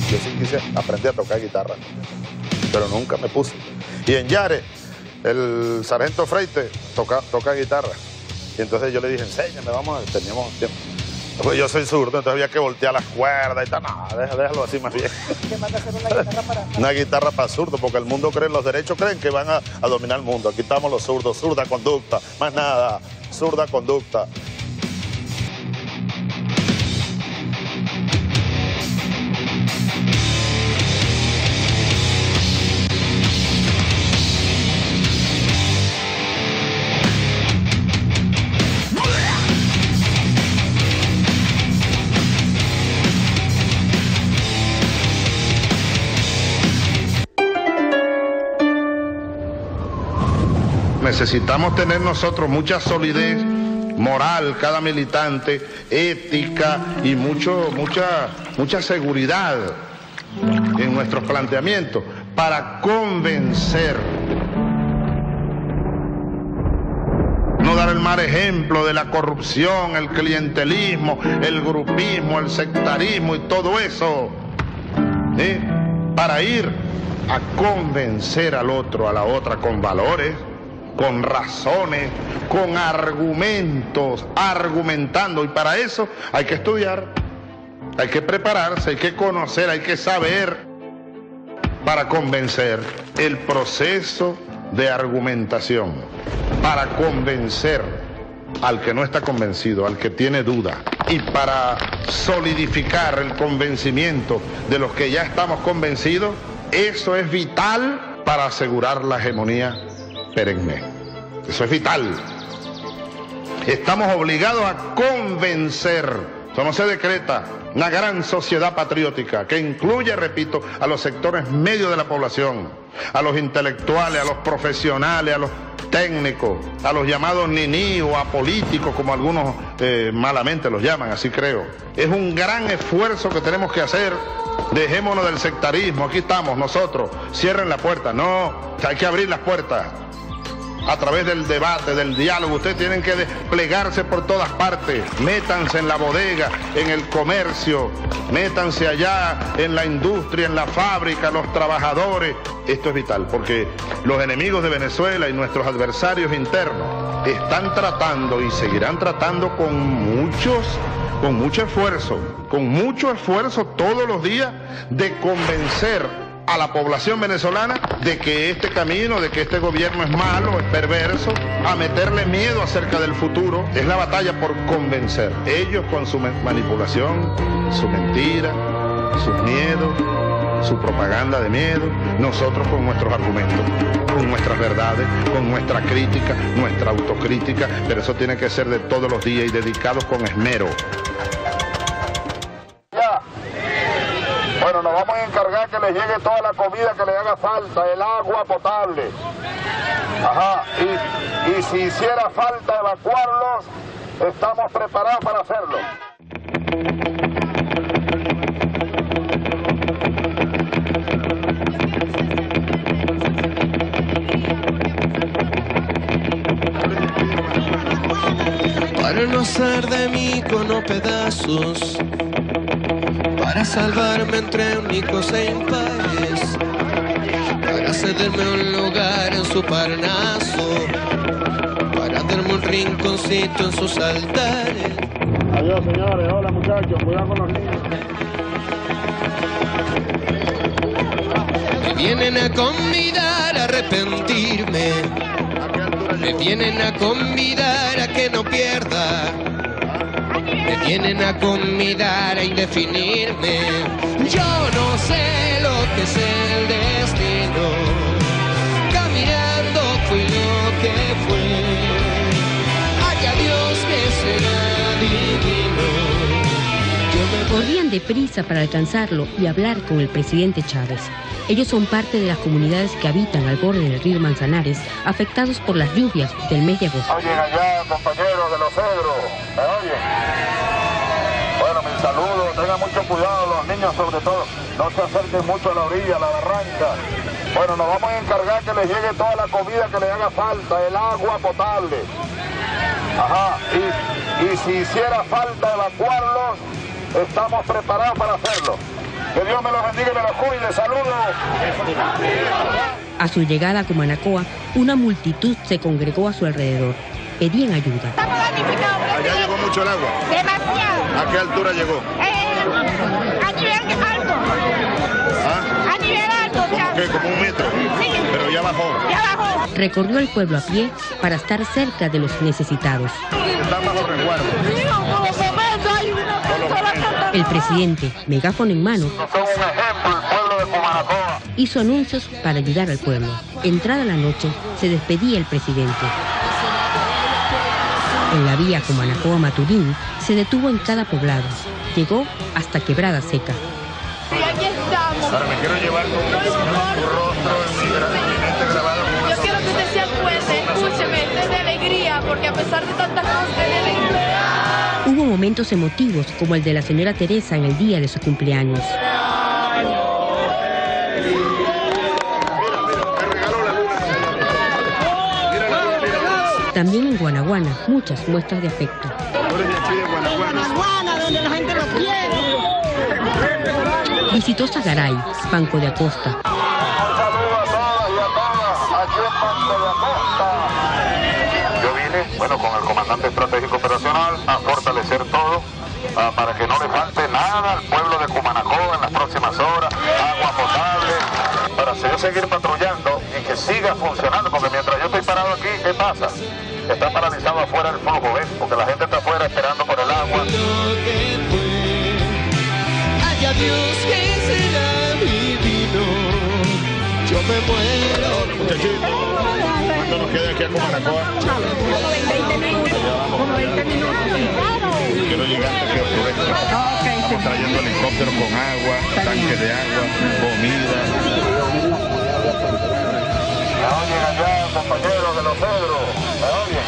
Yo sí quise aprender a tocar guitarra, pero nunca me puse. Y en Yare, el sargento Freite toca guitarra. Y entonces yo le dije, enséñame, teníamos tiempo. Pues yo soy zurdo, entonces había que voltear las cuerdas y tal. No, déjalo así más bien. ¿Qué manda hacer una guitarra para...? Una guitarra para zurdo, porque el mundo cree, los derechos creen que van a dominar el mundo. Aquí estamos los zurdos, zurda conducta, más nada, zurda conducta. Necesitamos tener nosotros mucha solidez moral, cada militante, ética y mucha seguridad en nuestros planteamientos para convencer. No dar el mal ejemplo de la corrupción, el clientelismo, el grupismo, el sectarismo y todo eso, para ir a convencer al otro, a la otra con valores, con razones, con argumentos, argumentando. Y para eso hay que estudiar, hay que prepararse, hay que conocer, hay que saber para convencer. El proceso de argumentación para convencer al que no está convencido, al que tiene duda, y para solidificar el convencimiento de los que ya estamos convencidos, eso es vital para asegurar la hegemonía perenne. Eso es vital. Estamos obligados a convencer. Eso no se decreta. Una gran sociedad patriótica que incluye, repito, a los sectores medios de la población, a los intelectuales, a los profesionales, a los técnicos, a los llamados niní o apolíticos, como algunos malamente los llaman, así creo. Es un gran esfuerzo que tenemos que hacer. Dejémonos del sectarismo. Aquí estamos nosotros. Cierren la puerta. No, hay que abrir las puertas. A través del debate, del diálogo, ustedes tienen que desplegarse por todas partes. Métanse en la bodega, en el comercio, métanse allá en la industria, en la fábrica, los trabajadores. Esto es vital, porque los enemigos de Venezuela y nuestros adversarios internos están tratando y seguirán tratando con mucho esfuerzo todos los días de convencer a la población venezolana de que este camino, de que este gobierno es malo, es perverso, a meterle miedo acerca del futuro. Es la batalla por convencer. Ellos con su manipulación, su mentira, sus miedos, su propaganda de miedo, nosotros con nuestros argumentos, con nuestras verdades, con nuestra crítica, nuestra autocrítica, pero eso tiene que ser de todos los días y dedicados con esmero. Bueno, nos vamos a encargar que les llegue toda la comida que les haga falta, el agua potable. Ajá, y si hiciera falta evacuarlos, estamos preparados para hacerlo. Para no hacer de mí cono pedazos, para salvarme entre únicos e impares, para cederme un lugar en su Parnaso, para darme un rinconcito en sus altares. Adiós, señores. Hola, muchachos. Cuidado con los niños. Me vienen a convidar a arrepentirme, me vienen a convidar a que no pierda, me vienen a convidar a indefinirme. Yo no sé lo que es el destino, caminando fui lo que fue. Haya Dios que será divino. Corrían deprisa para alcanzarlo y hablar con el presidente Chávez. Ellos son parte de las comunidades que habitan al borde del río Manzanares, afectados por las lluvias del mes de agosto. Oyen allá, compañeros de los cedros, ¿me oyen? Bueno, mis saludos, tengan mucho cuidado, los niños sobre todo, no se acerquen mucho a la orilla, a la barranca. Bueno, nos vamos a encargar que les llegue toda la comida que les haga falta, el agua potable. Ajá, y si hiciera falta evacuarlos, estamos preparados para hacerlo. Que Dios me los bendiga y me los cuide. Saludos. A su llegada a Cumanacoa, una multitud se congregó a su alrededor. Pedían ayuda. Estamos damnificados, Allá presidente. llegó mucho el agua. Demasiado. ¿A qué altura llegó? A nivel alto. ¿Ah? A nivel alto, ¿Cómo ya. qué? ¿Como un metro? Sí. Pero ya bajó. Ya bajó. Recorrió el pueblo a pie para estar cerca de los necesitados. Está bajo resguardo. El presidente, megáfono en mano, Son un ejemplo el pueblo de Cumanacoa. hizo anuncios para ayudar al pueblo. Entrada la noche, se despedía el presidente. En la vía Cumanacoa-Maturín, se detuvo en cada poblado. Llegó hasta Quebrada Seca. Y aquí estamos. Ahora me quiero llevar tu rostro en mi grabado. Yo quiero que usted sea fuerte, escúcheme, esté de alegría, porque a pesar de tantas cosas, de alegría. Hubo momentos emotivos como el de la señora Teresa en el día de su cumpleaños. También en Guanaguana, muchas muestras de afecto. Tú eres de aquí de Guanajuato. Donde la gente lo quiere. Visitó Sagaray, Banco de Acosta. Un saludo a todas y a todas aquí en Banco de Acosta. Yo vine, bueno, con el comandante estratégico operacional a fortalecer todo para que no le falte nada al pueblo de Cumanacoa en las próximas horas, agua potable, para seguir patrullando y que siga funcionando, porque mientras yo estoy parado aquí, ¿qué pasa? Está paralizado afuera el flujo, ¿ves? Porque la gente está afuera esperando por el agua. Haya Dios que será mi vino, yo me muero. Muchachitos, ¿cuánto nos queda aquí a Cumanacoa? Como 20 minutos. Como 20 minutos. Quiero llegar hasta que oscurezca. Estamos trayendo helicópteros con agua, tanques de agua, comida. ¿Me oyen allá, compañeros de los Cedros? ¿Me oyen?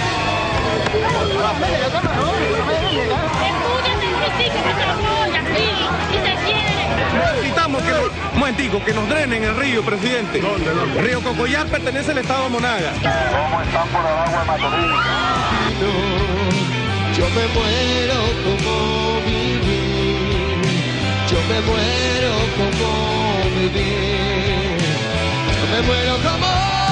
Necesitamos que nos drenen el río, presidente. ¿Dónde? El río Cocoyá pertenece al estado de Monaga. ¿Cómo están por el agua de Maturín? Yo me muero como vivir, yo me muero como vivir, yo me muero como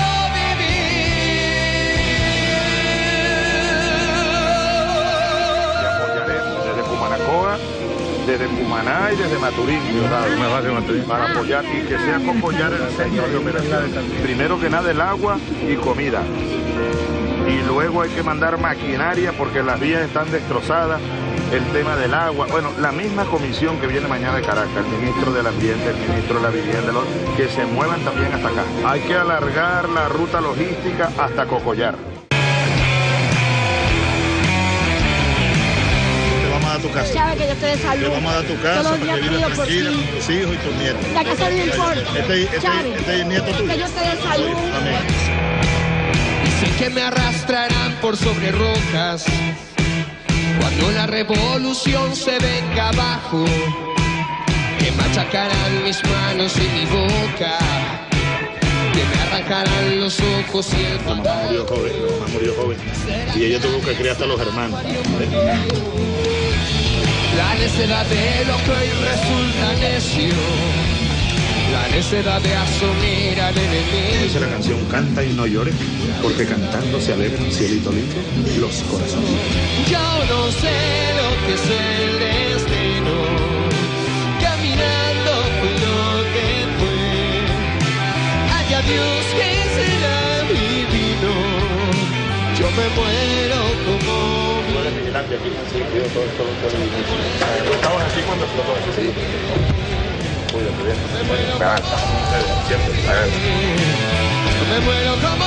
Y apoyaremos desde Cumanacoa, desde Cumaná y desde Maturín, para apoyar y que sea Cocoyar el centro de operaciones. Primero que nada el agua y comida. Y luego hay que mandar maquinaria porque las vías están destrozadas, el tema del agua. Bueno, la misma comisión que viene mañana de Caracas, el ministro del Ambiente, el ministro de la Vivienda, que se muevan también hasta acá. Hay que alargar la ruta logística hasta Cocoyar. Te vamos a dar tu casa. Sabe que yo estoy de salud. Te vamos a dar tu casa Todos los para que días vivas pido por tranquila ti. con tus hijos y tus nietos. La casa no importa. Este es el nieto tuyo. Que yo estoy de salud. Amén. Dicen que me arrastrarán por sobre rocas cuando la revolución se venga abajo, que machacarán mis manos y mi boca, que me arrancarán los ojos y el La mamá murió joven. Y ella tuvo que criar hasta los hermanos. La necedad de lo que hoy resulta necio, la necedad de asumir al enemigo. Dice la canción, canta y no llores, porque cantando se alegran, cielito lindo, los corazones. Yo no sé lo que es el destino, caminando fue lo que fue. Haya Dios que será mi vino, yo me muero como Vigilante aquí, sí, cuido todo esto. Estamos aquí cuando explotó eso, sí. Cuídate bien. Siempre. yo me muero como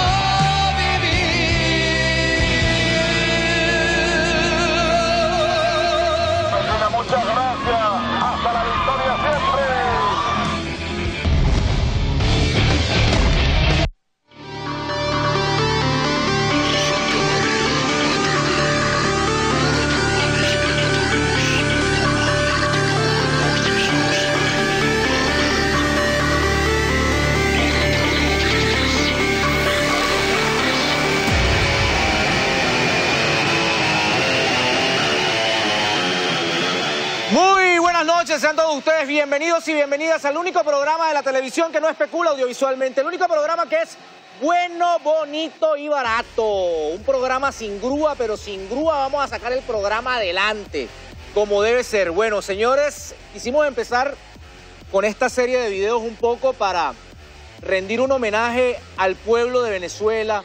vivir. Muchas gracias. Hasta la victoria siempre. Sean todos ustedes bienvenidos y bienvenidas al único programa de la televisión que no especula audiovisualmente, el único programa que es bueno, bonito y barato. Un programa sin grúa, pero sin grúa vamos a sacar el programa adelante, como debe ser. Bueno, señores, quisimos empezar con esta serie de videos un poco para rendir un homenaje al pueblo de Venezuela,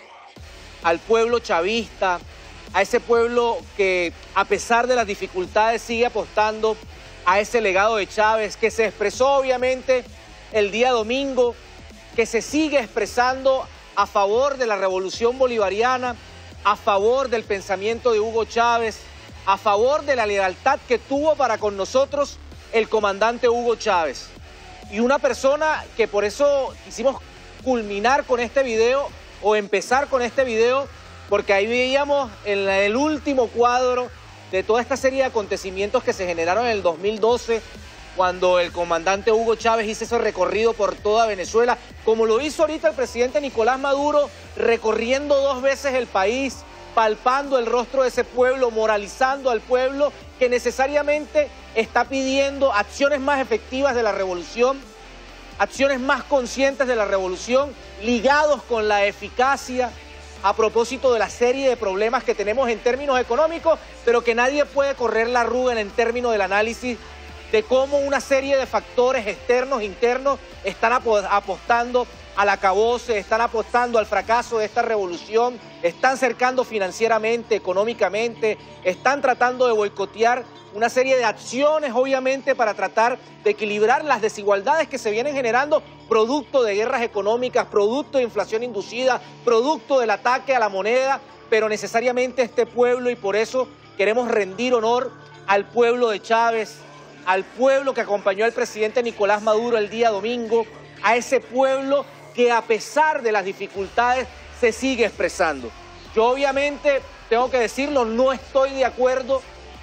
al pueblo chavista, a ese pueblo que a pesar de las dificultades sigue apostando a ese legado de Chávez, que se expresó obviamente el día domingo, que se sigue expresando a favor de la revolución bolivariana, a favor del pensamiento de Hugo Chávez, a favor de la lealtad que tuvo para con nosotros el comandante Hugo Chávez. Y una persona que por eso quisimos culminar con este video o empezar con este video, porque ahí veíamos en el último cuadro de toda esta serie de acontecimientos que se generaron en el 2012, cuando el comandante Hugo Chávez hizo ese recorrido por toda Venezuela, como lo hizo ahorita el presidente Nicolás Maduro, recorriendo 2 veces el país, palpando el rostro de ese pueblo, moralizando al pueblo que necesariamente está pidiendo acciones más efectivas de la revolución, acciones más conscientes de la revolución, ligados con la eficacia a propósito de la serie de problemas que tenemos en términos económicos, pero que nadie puede correr la arruga en términos del análisis de cómo una serie de factores externos, internos, están apostando al acabose, están apostando al fracaso de esta revolución, están cercando financieramente, económicamente, están tratando de boicotear una serie de acciones, obviamente, para tratar de equilibrar las desigualdades que se vienen generando, producto de guerras económicas, producto de inflación inducida, producto del ataque a la moneda, pero necesariamente este pueblo, y por eso queremos rendir honor al pueblo de Chávez, al pueblo que acompañó al presidente Nicolás Maduro el día domingo, a ese pueblo que a pesar de las dificultades se sigue expresando. Yo obviamente, tengo que decirlo, no estoy de acuerdo,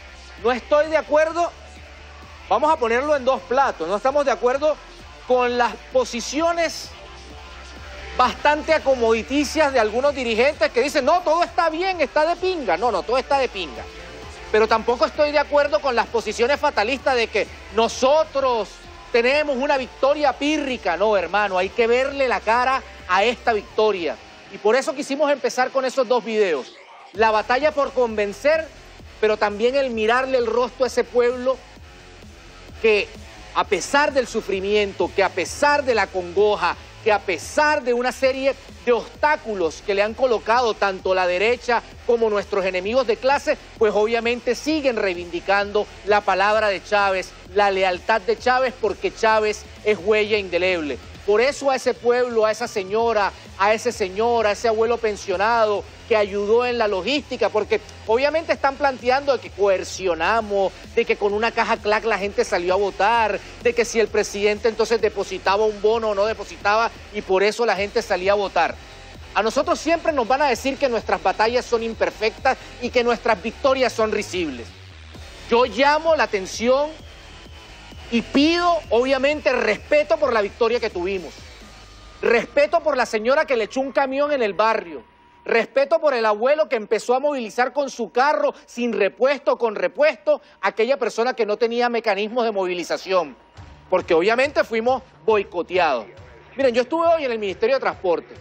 vamos a ponerlo en 2 platos, no estamos de acuerdo con las posiciones bastante acomoditicias de algunos dirigentes que dicen, no, todo está bien, está de pinga. No, todo está de pinga. Pero tampoco estoy de acuerdo con las posiciones fatalistas de que nosotros tenemos una victoria pírrica. No, hermano, hay que verle la cara a esta victoria. Y por eso quisimos empezar con esos 2 videos. La batalla por convencer, pero también el mirarle el rostro a ese pueblo que a pesar del sufrimiento, que a pesar de la congoja, que a pesar de una serie de obstáculos que le han colocado tanto la derecha como nuestros enemigos de clase, pues obviamente siguen reivindicando la palabra de Chávez, la lealtad de Chávez, porque Chávez es huella indeleble. Por eso a ese pueblo, a esa señora, a ese señor, a ese abuelo pensionado que ayudó en la logística, porque obviamente están planteando de que coercionamos, de que con una caja clac la gente salió a votar, de que si el presidente entonces depositaba un bono o no depositaba y por eso la gente salía a votar. A nosotros siempre nos van a decir que nuestras batallas son imperfectas y que nuestras victorias son risibles. Yo llamo la atención y pido, obviamente, respeto por la victoria que tuvimos. Respeto por la señora que le echó un camión en el barrio. Respeto por el abuelo que empezó a movilizar con su carro, sin repuesto, con repuesto, a aquella persona que no tenía mecanismos de movilización. Porque obviamente fuimos boicoteados. Miren, yo estuve hoy en el Ministerio de Transporte.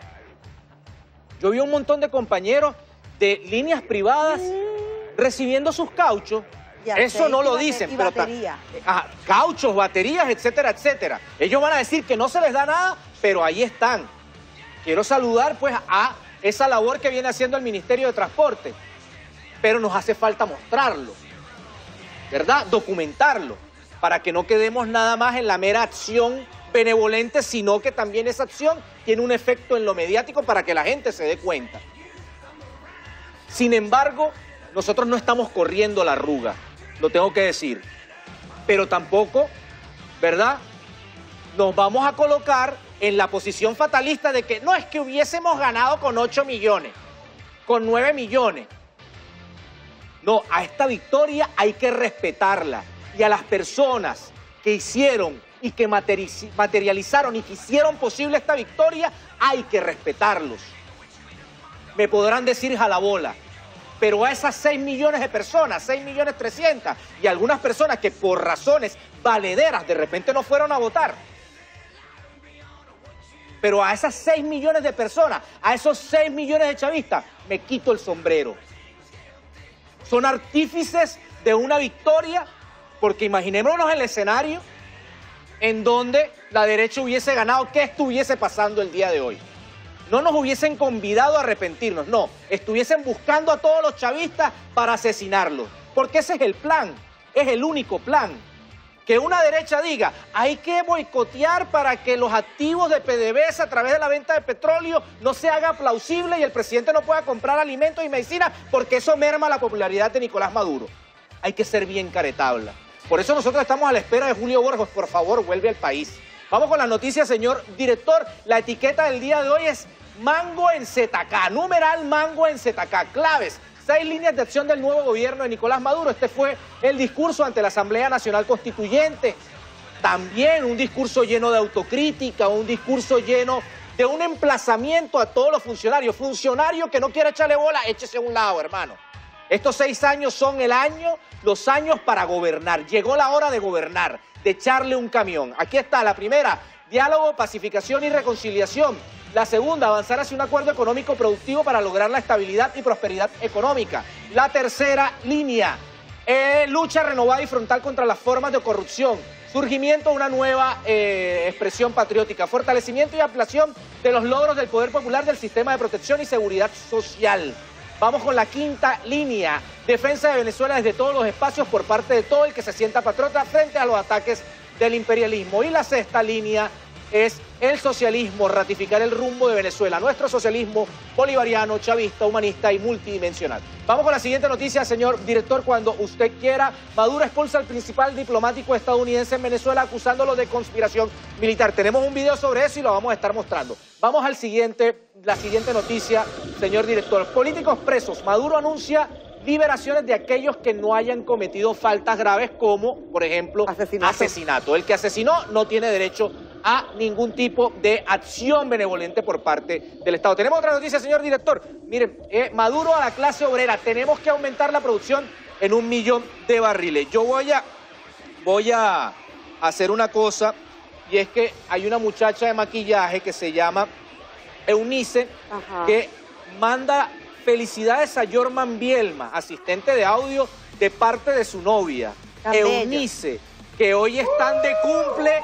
Yo vi un montón de compañeros de líneas privadas recibiendo sus cauchos. Eso no lo dicen, pero cauchos, baterías, etcétera, etcétera. Ellos van a decir que no se les da nada, pero ahí están. Quiero saludar pues a esa labor que viene haciendo el Ministerio de Transporte, pero nos hace falta mostrarlo, ¿verdad? Documentarlo, para que no quedemos nada más en la mera acción benevolente, sino que también esa acción tiene un efecto en lo mediático para que la gente se dé cuenta. Sin embargo, nosotros no estamos corriendo la arruga, lo tengo que decir, pero tampoco, ¿verdad?, nos vamos a colocar en la posición fatalista de que no es que hubiésemos ganado con 8 millones, con 9 millones. No, a esta victoria hay que respetarla y a las personas que hicieron y que materializaron y que hicieron posible esta victoria hay que respetarlos. Me podrán decir jalabola, pero a esas 6 millones de personas, 6.300.000, y algunas personas que por razones valederas, de repente no fueron a votar. Pero a esas 6 millones de personas, a esos 6 millones de chavistas, me quito el sombrero. Son artífices de una victoria, porque imaginémonos el escenario en donde la derecha hubiese ganado, ¿qué estuviese pasando el día de hoy? No nos hubiesen convidado a arrepentirnos, no, estuviesen buscando a todos los chavistas para asesinarlos, porque ese es el plan, es el único plan. Que una derecha diga, hay que boicotear para que los activos de PDVSA a través de la venta de petróleo no se haga plausible y el presidente no pueda comprar alimentos y medicinas porque eso merma la popularidad de Nicolás Maduro. Hay que ser bien caretabla. Por eso nosotros estamos a la espera de Julio Borges. Por favor, vuelve al país. Vamos con las noticias, señor director. La etiqueta del día de hoy es Mango en ZK, numeral Mango en ZK, claves. 6 líneas de acción del nuevo gobierno de Nicolás Maduro. Este fue el discurso ante la Asamblea Nacional Constituyente. También un discurso lleno de autocrítica, un discurso lleno de un emplazamiento a todos los funcionarios. Funcionario que no quiera echarle bola, échese a un lado, hermano. Estos 6 años son los años para gobernar. Llegó la hora de gobernar, de echarle un camión. Aquí está la primera, diálogo, pacificación y reconciliación. La segunda, avanzar hacia un acuerdo económico productivo para lograr la estabilidad y prosperidad económica. La tercera línea, lucha renovada y frontal contra las formas de corrupción. Surgimiento de una nueva expresión patriótica. Fortalecimiento y ampliación de los logros del poder popular del sistema de protección y seguridad social. Vamos con la quinta línea, defensa de Venezuela desde todos los espacios por parte de todo el que se sienta patriota frente a los ataques del imperialismo. Y la sexta línea es el socialismo, ratificar el rumbo de Venezuela, nuestro socialismo bolivariano, chavista, humanista y multidimensional. Vamos con la siguiente noticia, señor director, cuando usted quiera. Maduro expulsa al principal diplomático estadounidense en Venezuela acusándolo de conspiración militar. Tenemos un video sobre eso y lo vamos a estar mostrando. Vamos al la siguiente noticia, señor director. Políticos presos. Maduro anuncia liberaciones de aquellos que no hayan cometido faltas graves como, por ejemplo, asesinato. El que asesinó no tiene derecho a ningún tipo de acción benevolente por parte del Estado. Tenemos otra noticia, señor director. Miren, Maduro a la clase obrera. Tenemos que aumentar la producción en 1 millón de barriles. Yo voy a hacer una cosa, y es que hay una muchacha de maquillaje que se llama Eunice, que manda felicidades a Jorman Bielma, asistente de audio de parte de su novia, Eunice, que hoy están de cumple.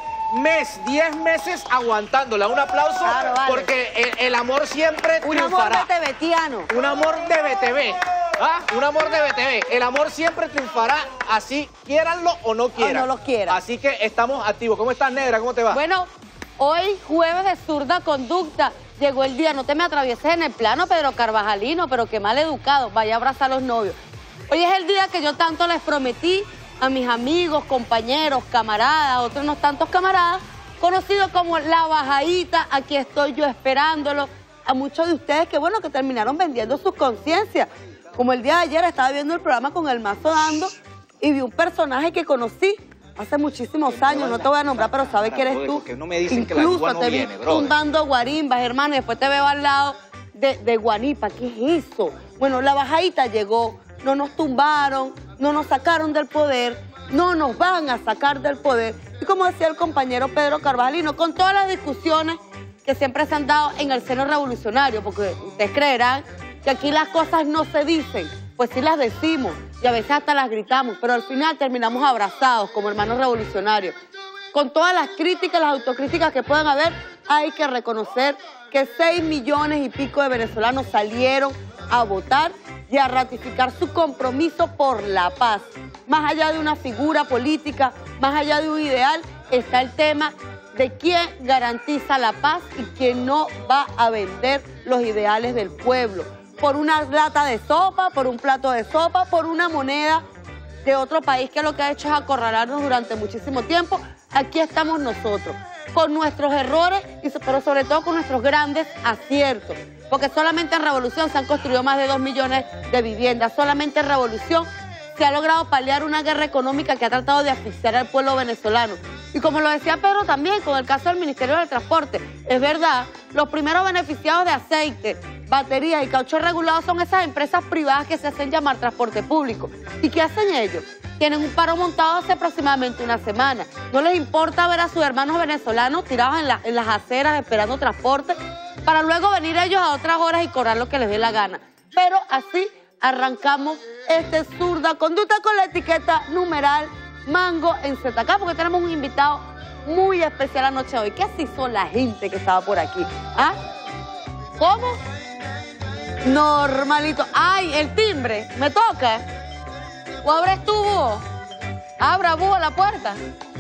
10 meses aguantándola. Un aplauso, claro, vale. Porque el amor siempre triunfará. Un amor de tebetiano. Un amor de BTV. ¿Ah? Un amor de BTV. El amor siempre triunfará, así quieranlo o no quieran. O no lo quieran. Así que estamos activos. ¿Cómo estás, negra? ¿Cómo te va? Bueno, hoy jueves de zurda conducta. Llegó el día, no te me atravieses en el plano, Pedro Carvajalino, pero qué mal educado. Vaya a abrazar a los novios. Hoy es el día que yo tanto les prometí a mis amigos, compañeros, camaradas, otros no tantos camaradas, conocido como La Bajadita. Aquí estoy yo esperándolo. A muchos de ustedes que, bueno, que terminaron vendiendo sus conciencias. Como el día de ayer estaba viendo el programa con el Mazo Dando y vi un personaje que conocí hace muchísimos años, no te voy a nombrar, pero sabe que eres tú. No me dicen que la Guanipa no te viene, vi tumbando guarimbas, hermano, y después te veo al lado de Guanipa. ¿Qué es eso? Bueno, La Bajadita llegó. No nos tumbaron, no nos sacaron del poder, no nos van a sacar del poder. Y como decía el compañero Pedro Carvajalino, con todas las discusiones que siempre se han dado en el seno revolucionario, porque ustedes creerán que aquí las cosas no se dicen, pues sí las decimos y a veces hasta las gritamos, pero al final terminamos abrazados como hermanos revolucionarios. Con todas las críticas, las autocríticas que puedan haber, hay que reconocer que 6 millones y pico de venezolanos salieron a votar y a ratificar su compromiso por la paz. Más allá de una figura política, más allá de un ideal, está el tema de quién garantiza la paz y quién no va a vender los ideales del pueblo. Por una lata de sopa, por un plato de sopa, por una moneda de otro país que lo que ha hecho es acorralarnos durante muchísimo tiempo. Aquí estamos nosotros, con nuestros errores, pero sobre todo con nuestros grandes aciertos. Porque solamente en Revolución se han construido más de 2 millones de viviendas. Solamente en Revolución se ha logrado paliar una guerra económica que ha tratado de asfixiar al pueblo venezolano. Y como lo decía Pedro también, con el caso del Ministerio del Transporte, es verdad, los primeros beneficiados de aceite, baterías y caucho regulado son esas empresas privadas que se hacen llamar transporte público. ¿Y qué hacen ellos? tienen un paro montado hace aproximadamente una semana. No les importa ver a sus hermanos venezolanos tirados en las aceras esperando transporte para luego venir ellos a otras horas y cobrar lo que les dé la gana. Pero así arrancamos este Zurda Conducta con la etiqueta numeral Mango en ZK, porque tenemos un invitado muy especial la noche de hoy. ¿Qué así son la gente que estaba por aquí? ¿Ah? ¿Cómo? Normalito. ¡Ay, el timbre! ¿Me toca? ¿O abres tú, búho? Abra, búho, la puerta.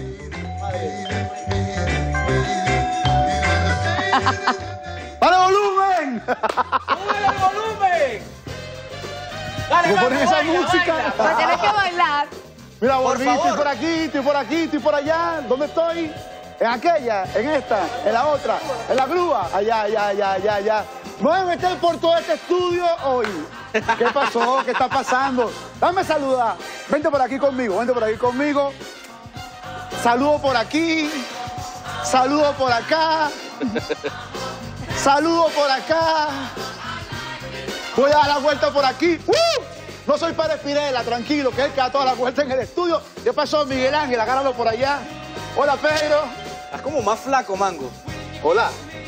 ¡Para volumen! ¡Súbele el volumen! Dale, ¿Me ponen esa baila, música? baila. Pero tienes que bailar. Mira, Por volví, favor. estoy por aquí, estoy por aquí, estoy por allá. ¿Dónde estoy? En aquella, en esta, en la otra, en la grúa. Allá, allá. Me voy a meter por todo este estudio hoy. ¿Qué pasó? ¿Qué está pasando? Dame saludar. Vente por aquí conmigo, vente por aquí conmigo. Saludo por aquí. Saludo por acá. Saludo por acá. Voy a dar la vuelta por aquí. No soy Pérez Pirela, tranquilo, que él que da toda la vuelta en el estudio. ¿Qué pasó, Miguel Ángel? Agárralo por allá. Hola, Pedro. Estás como más flaco, Mango. Hola.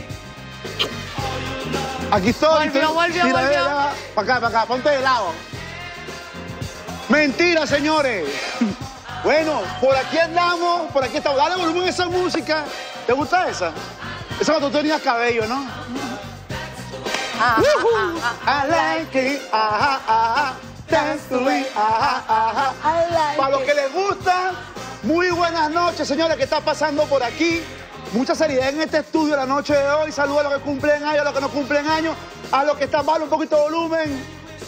Aquí estoy. Volvió. Para acá, ponte de lado. Mentira, señores. Bueno, por aquí andamos, por aquí estamos. Dale volumen a esa música. ¿Te gusta esa? Esa cuando tú tenías cabello, ¿no? I like it, dance to it, Para los que les gusta, muy buenas noches, señores, ¿qué está pasando por aquí? Mucha seriedad en este estudio la noche de hoy. Saludos a los que cumplen años, a los que no cumplen años, a los que están mal, un poquito de volumen.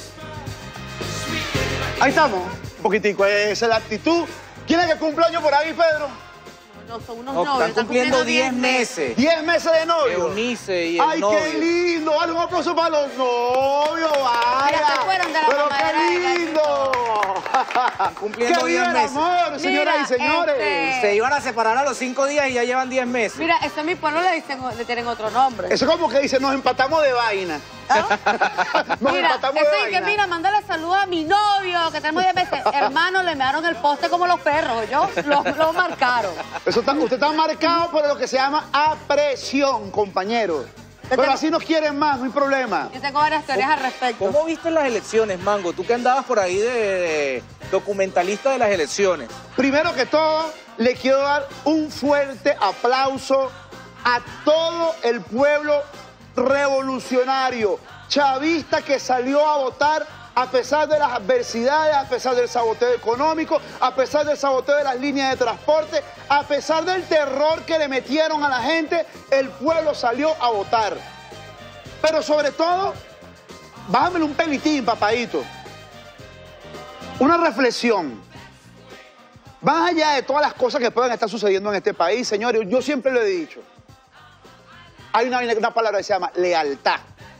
Ahí estamos, un poquitico, esa es la actitud. ¿Quién es que cumple años por ahí, Pedro? No, son unos No, novios. están cumpliendo 10 meses. 10 meses de novio. Eunice y el ¡Ay, novio. qué lindo! Dale un aplauso para los novios, vaya. Mira, se fueron de la ¡Pero mamadera qué de gallo. lindo! Cumpliendo ¡Qué 10 viva el meses. amor, señoras y señores! Se iban a separar a los 5 días y ya llevan 10 meses. Mira, eso en mi pueblo le tienen otro nombre. Eso como que dice, nos empatamos de vaina. Nos Mira, empatamos eso de es que vaina. mira, mándale saludos a mi novio, que tenemos 10 meses. Hermano, le mearon el poste como los perros, yo lo marcaron. Eso está, usted está marcado por lo que se llama apresión, compañero. Pero así nos quieren más, no hay problema. Yo tengo varias teorías al respecto. ¿Cómo viste las elecciones, Mango? Tú que andabas por ahí de documentalista de las elecciones. Primero que todo, le quiero dar un fuerte aplauso a todo el pueblo revolucionario, chavista que salió a votar a pesar de las adversidades, a pesar del saboteo económico, a pesar del saboteo de las líneas de transporte, a pesar del terror que le metieron a la gente, el pueblo salió a votar. Pero sobre todo, bájamele un pelitín, papadito. Una reflexión. Más allá de todas las cosas que puedan estar sucediendo en este país, señores, yo siempre lo he dicho. Hay una palabra que se llama lealtad.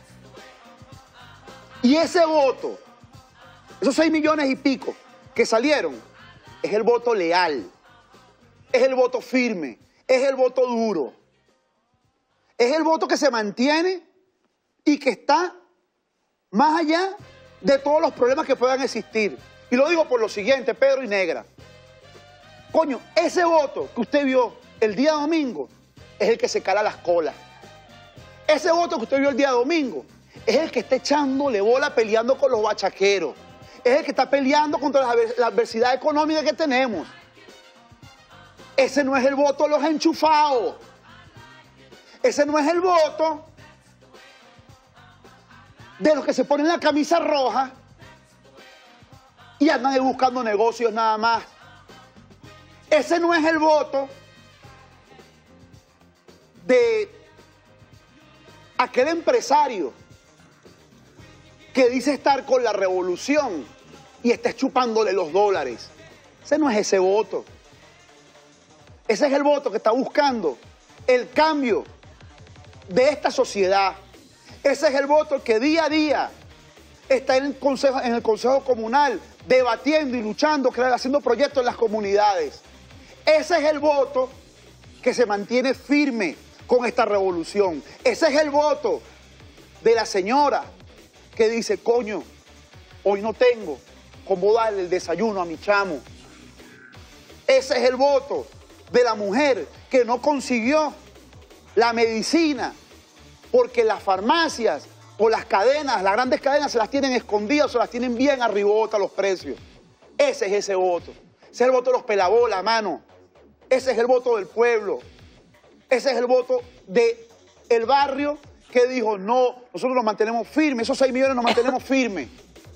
Y ese voto, esos 6 millones y pico que salieron, es el voto leal, es el voto firme, es el voto duro. Es el voto que se mantiene y que está más allá de todos los problemas que puedan existir. Y lo digo por lo siguiente, Pedro y Negra. Coño, ese voto que usted vio el día domingo es el que se cala las colas. Ese voto que usted vio el día domingo es el que está echándole bola peleando con los bachaqueros. Es el que está peleando contra la adversidad económica que tenemos. Ese no es el voto de los enchufados. Ese no es el voto de los que se ponen la camisa roja y andan ahí buscando negocios nada más. Ese no es el voto de aquel empresario que dice estar con la revolución y está chupándole los dólares. Ese no es ese voto. Ese es el voto que está buscando el cambio de esta sociedad. Ese es el voto que día a día está en el Consejo Comunal debatiendo y luchando, haciendo proyectos en las comunidades. Ese es el voto que se mantiene firme con esta revolución. Ese es el voto de la señora que dice, coño, hoy no tengo cómo darle el desayuno a mi chamo. Ese es el voto de la mujer que no consiguió la medicina porque las farmacias o las cadenas, las grandes cadenas se las tienen escondidas, se las tienen bien arribota los precios. Ese es ese voto. Ese es el voto de los pelabolas, mano. Ese es el voto del pueblo. Ese es el voto del barrio que dijo, no, nosotros nos mantenemos firmes, esos 6 millones nos mantenemos firmes.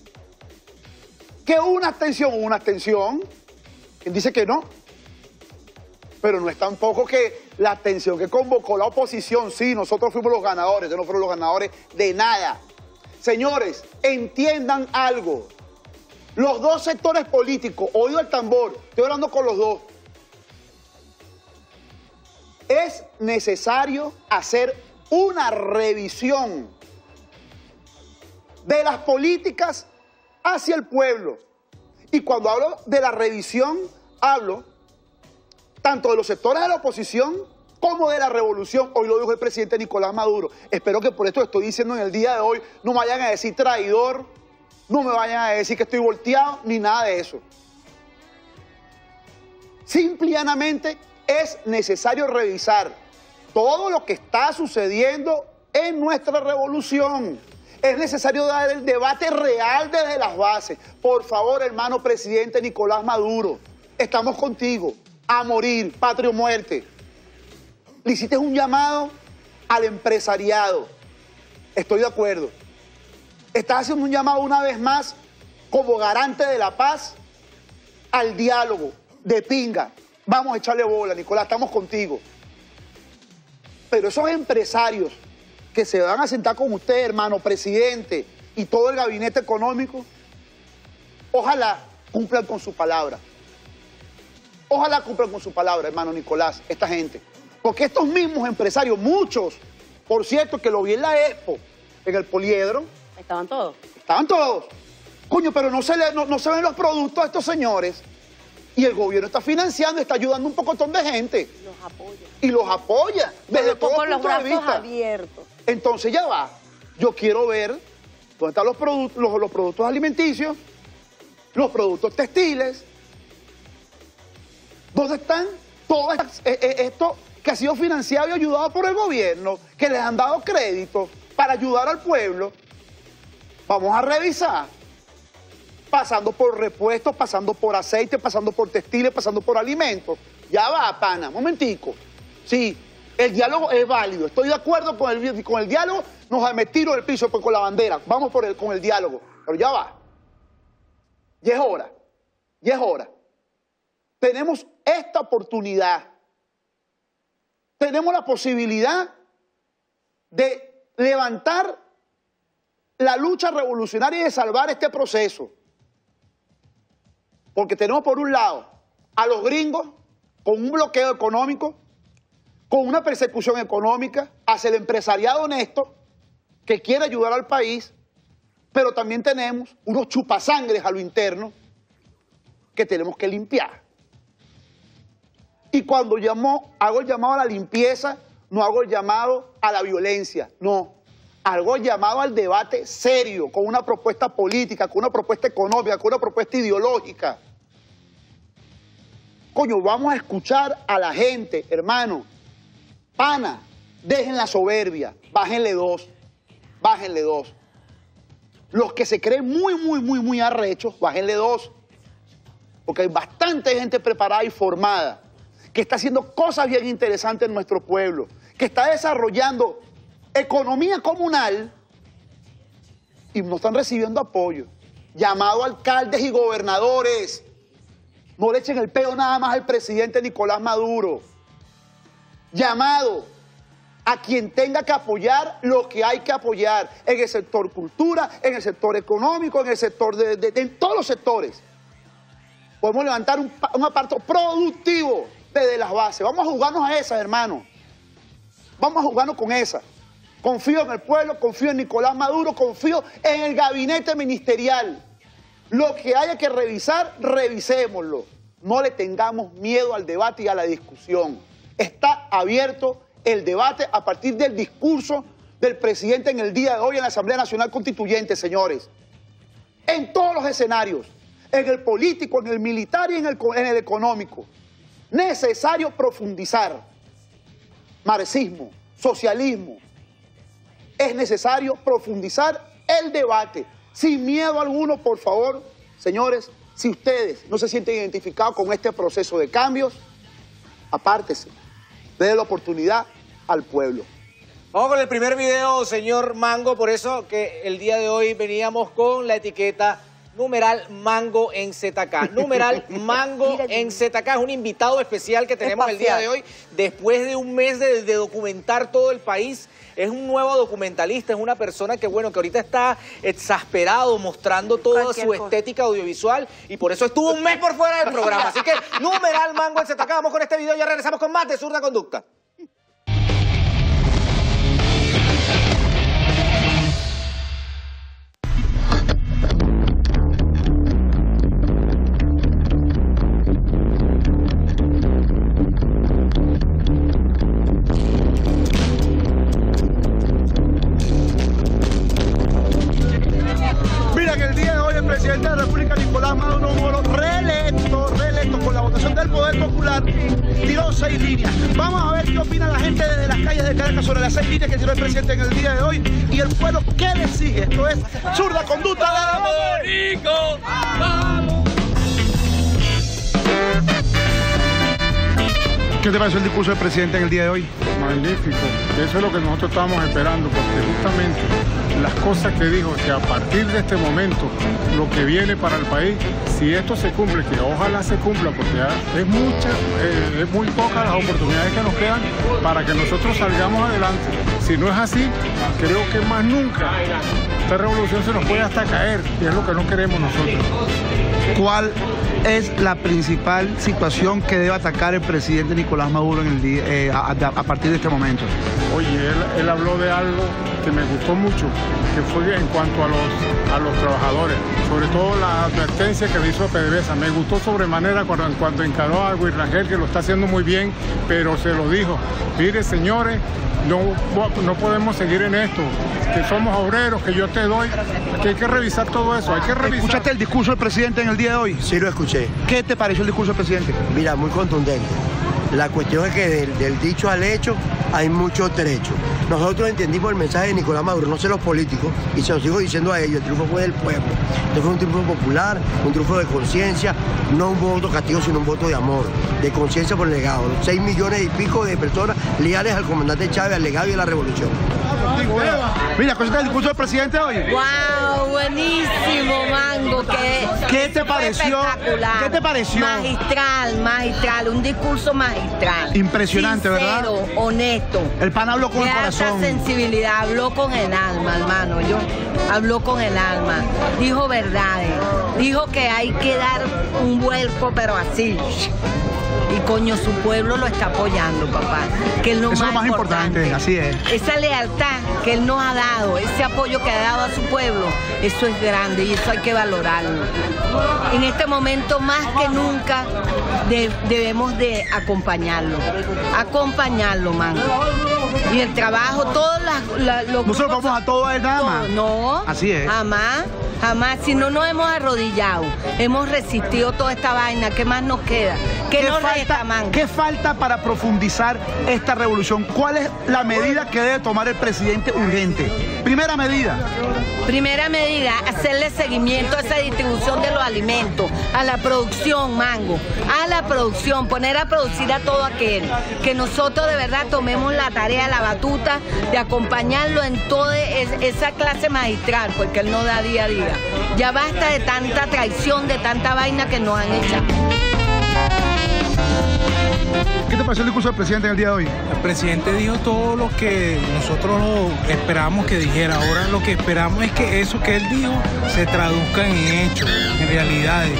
¿Que una abstención? ¿Quién dice que no? Pero no es tampoco que la abstención que convocó la oposición, sí, nosotros fuimos los ganadores, no fueron los ganadores de nada. Señores, entiendan algo. Los dos sectores políticos, oído el tambor, estoy hablando con los dos. Es necesario hacer una revisión de las políticas hacia el pueblo. Y cuando hablo de la revisión, hablo tanto de los sectores de la oposición como de la revolución. Hoy lo dijo el presidente Nicolás Maduro. Espero que por esto que estoy diciendo en el día de hoy no me vayan a decir traidor, no me vayan a decir que estoy volteado, ni nada de eso. Simplemente es necesario revisar todo lo que está sucediendo en nuestra revolución. Es necesario dar el debate real desde las bases. Por favor, hermano presidente Nicolás Maduro, estamos contigo. A morir, patria o muerte. Le hiciste un llamado al empresariado. Estoy de acuerdo. Estás haciendo un llamado una vez más como garante de la paz al diálogo de pinga. Vamos a echarle bola, Nicolás, estamos contigo. Pero esos empresarios que se van a sentar con usted, hermano presidente, y todo el gabinete económico, ojalá cumplan con su palabra. Ojalá cumplan con su palabra, hermano Nicolás, esta gente. Porque estos mismos empresarios, muchos, por cierto, que lo vi en la Expo, en el Poliedro. ¿Estaban todos? Estaban todos. Coño, pero no se ven los productos a estos señores. Y el gobierno está financiando, está ayudando un pocotón de gente. Los apoya. Y los apoya desde todo con los punto de brazos vista. abiertos. Entonces ya va. Yo quiero ver dónde están los productos alimenticios, los productos textiles. ¿Dónde están todo esto que ha sido financiado y ayudado por el gobierno, que les han dado crédito para ayudar al pueblo? Vamos a revisar. Pasando por repuestos, pasando por aceite, pasando por textiles, pasando por alimentos. Ya va, pana, momentico. Sí, el diálogo es válido. Estoy de acuerdo con el diálogo. No me tiro del piso con la bandera. Vamos con el diálogo. Pero ya va. Ya es hora. Ya es hora. Tenemos esta oportunidad. Tenemos la posibilidad de levantar la lucha revolucionaria y de salvar este proceso. Porque tenemos por un lado a los gringos con un bloqueo económico, con una persecución económica hacia el empresariado honesto que quiere ayudar al país, pero también tenemos unos chupasangres a lo interno que tenemos que limpiar. Y cuando hago el llamado a la limpieza, no hago el llamado a la violencia, no. Hago el llamado al debate serio, con una propuesta política, con una propuesta económica, con una propuesta ideológica. Coño, vamos a escuchar a la gente, hermano. Pana, dejen la soberbia, bájenle dos. Bájenle dos. Los que se creen muy arrechos, bájenle dos. Porque hay bastante gente preparada y formada que está haciendo cosas bien interesantes en nuestro pueblo, que está desarrollando economía comunal y no están recibiendo apoyo. Llamado a alcaldes y gobernadores, no le echen el peo nada más al presidente Nicolás Maduro. Llamado a quien tenga que apoyar lo que hay que apoyar en el sector cultura, en el sector económico, en el sector en todos los sectores. Podemos levantar un aparato productivo desde las bases. Vamos a jugarnos a esas, hermano. Vamos a jugarnos con esas. Confío en el pueblo, confío en Nicolás Maduro, confío en el gabinete ministerial. Lo que haya que revisar, revisémoslo. No le tengamos miedo al debate y a la discusión. Está abierto el debate a partir del discurso del presidente en el día de hoy en la Asamblea Nacional Constituyente, señores. En todos los escenarios, en el político, en el militar y en el económico. Necesario profundizar. Marxismo, socialismo. Es necesario profundizar el debate. Sin miedo alguno, por favor, señores, si ustedes no se sienten identificados con este proceso de cambios, apártese. Dé la oportunidad al pueblo. Vamos con el primer video, señor Mango, por eso que el día de hoy veníamos con la etiqueta numeral Mango en ZK. Numeral Mango en ZK es un invitado especial que tenemos el día de hoy. Después de un mes de documentar todo el país, es un nuevo documentalista, es una persona que, bueno, que ahorita está exasperado mostrando toda su estética audiovisual y por eso estuvo un mes por fuera del programa. Así que numeral Mango en ZK. Vamos con este video, ya regresamos con más de Zurda Conducta. Presidente de la República, Nicolás Maduro, reelecto con la votación del Poder Popular, tiró 6 líneas. Vamos a ver qué opina la gente desde las calles de Caracas sobre las 6 líneas que tiró el presidente en el día de hoy y el pueblo que le sigue. Esto es Zurda Conducta. ¡Vamos, Nico! ¡Vamos! ¿Qué te pareció el discurso del presidente en el día de hoy? Magnífico. Eso es lo que nosotros estábamos esperando, porque justamente las cosas que dijo, que a partir de este momento, lo que viene para el país, si esto se cumple, que ojalá se cumpla, porque ya es muy pocas las oportunidades que nos quedan para que nosotros salgamos adelante. Si no es así, creo que más nunca esta revolución se nos puede hasta caer, y es lo que no queremos nosotros. ¿Cuál es la principal situación que debe atacar el presidente Nicolás Maduro en el día, a partir de este momento? Oye, él habló de algo que me gustó mucho, que fue en cuanto a los trabajadores, sobre todo la advertencia que le hizo a PDVSA. Me gustó sobremanera cuando encaró a Guirrangel, que lo está haciendo muy bien, pero se lo dijo: mire, señores, no podemos seguir en esto, que somos obreros, que yo te doy, que hay que revisar todo eso, hay que revisar. ¿Escuchaste el discurso del presidente en el día de hoy? Sí, lo escuché. ¿Qué te pareció el discurso del presidente? Mira, muy contundente. La cuestión es que del dicho al hecho hay mucho trecho. Nosotros entendimos el mensaje de Nicolás Maduro, no sé los políticos, y se lo sigo diciendo a ellos: el triunfo fue del pueblo. Esto fue un triunfo popular, un triunfo de conciencia, no un voto castigo, sino un voto de amor, de conciencia por el legado. 6 millones y pico de personas leales al comandante Chávez, al legado y a la revolución. Mira, ¿escuchaste el discurso del presidente hoy? ¡Wow! Buenísimo, Mango. ¿Qué te pareció? Espectacular. ¿Qué te pareció? Magistral, un discurso magistral. Impresionante, sincero, ¿verdad? Honesto. El pana habló con el corazón. De alta sensibilidad, habló con el alma, hermano. Habló con el alma. Dijo verdades. Dijo que hay que dar un vuelco, pero así. Y coño, su pueblo lo está apoyando, papá. Que él no eso es lo más importante, así es. Esa lealtad que él nos ha dado, ese apoyo que ha dado a su pueblo, eso es grande y eso hay que valorarlo. En este momento, más que nunca, debemos de acompañarlo. Acompañarlo, Mango. Y el trabajo, todos los... Nosotros vamos a todo a él nada más. No. Así es. Jamás. Si no nos hemos arrodillado, hemos resistido toda esta vaina, ¿qué más nos queda? ¿Qué nos resta, Mango? ¿Qué falta para profundizar esta revolución? ¿Cuál es la medida que debe tomar el presidente urgente? Primera medida. Primera medida, hacerle seguimiento a esa distribución de los alimentos, a la producción, Mango, a la producción, poner a producir a todo aquel. Que nosotros de verdad tomemos la tarea, la batuta, de acompañarlo en toda esa clase magistral, porque él no da día a día. Ya basta de tanta traición, de tanta vaina que nos han echado. ¿Qué te pareció el discurso del presidente en el día de hoy? El presidente dijo todo lo que nosotros esperábamos que dijera. Ahora lo que esperamos es que eso que él dijo se traduzca en hechos, en realidades,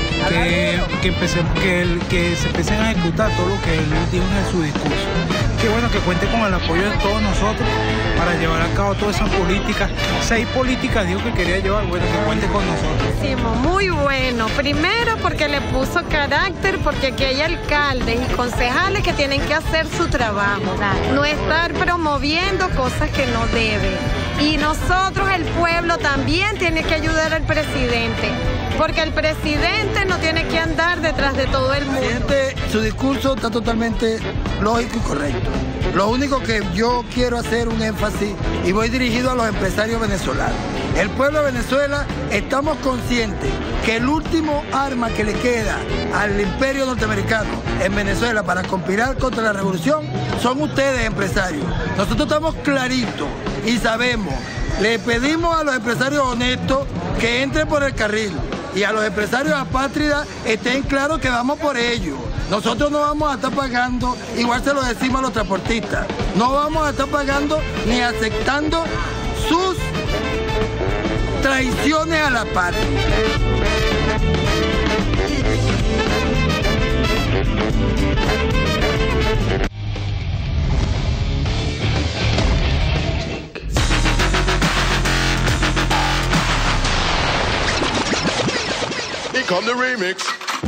que se empiecen a ejecutar todo lo que él dijo en su discurso. Qué bueno que cuente con el apoyo de todos nosotros para llevar a cabo todas esas políticas. 6 políticas dijo que quería llevar, bueno, que cuente con nosotros. Muy bueno. Primero porque le puso carácter, porque aquí hay alcaldes y concejales que tienen que hacer su trabajo, no estar promoviendo cosas que no deben. Y nosotros, el pueblo, también tiene que ayudar al presidente. porque el presidente no tiene que andar detrás de todo el mundo. Presidente, su discurso está totalmente lógico y correcto. Lo único que yo quiero hacer un énfasis, y voy dirigido a los empresarios venezolanos. El pueblo de Venezuela estamos conscientes que el último arma que le queda al imperio norteamericano en Venezuela para conspirar contra la revolución son ustedes, empresarios. Nosotros estamos claritos y sabemos, le pedimos a los empresarios honestos que entren por el carril y a los empresarios apátridas estén claros que vamos por ellos. Nosotros no vamos a estar pagando, igual se lo decimos a los transportistas, no vamos a estar pagando ni aceptando sus traiciones a la patria. Come the remix.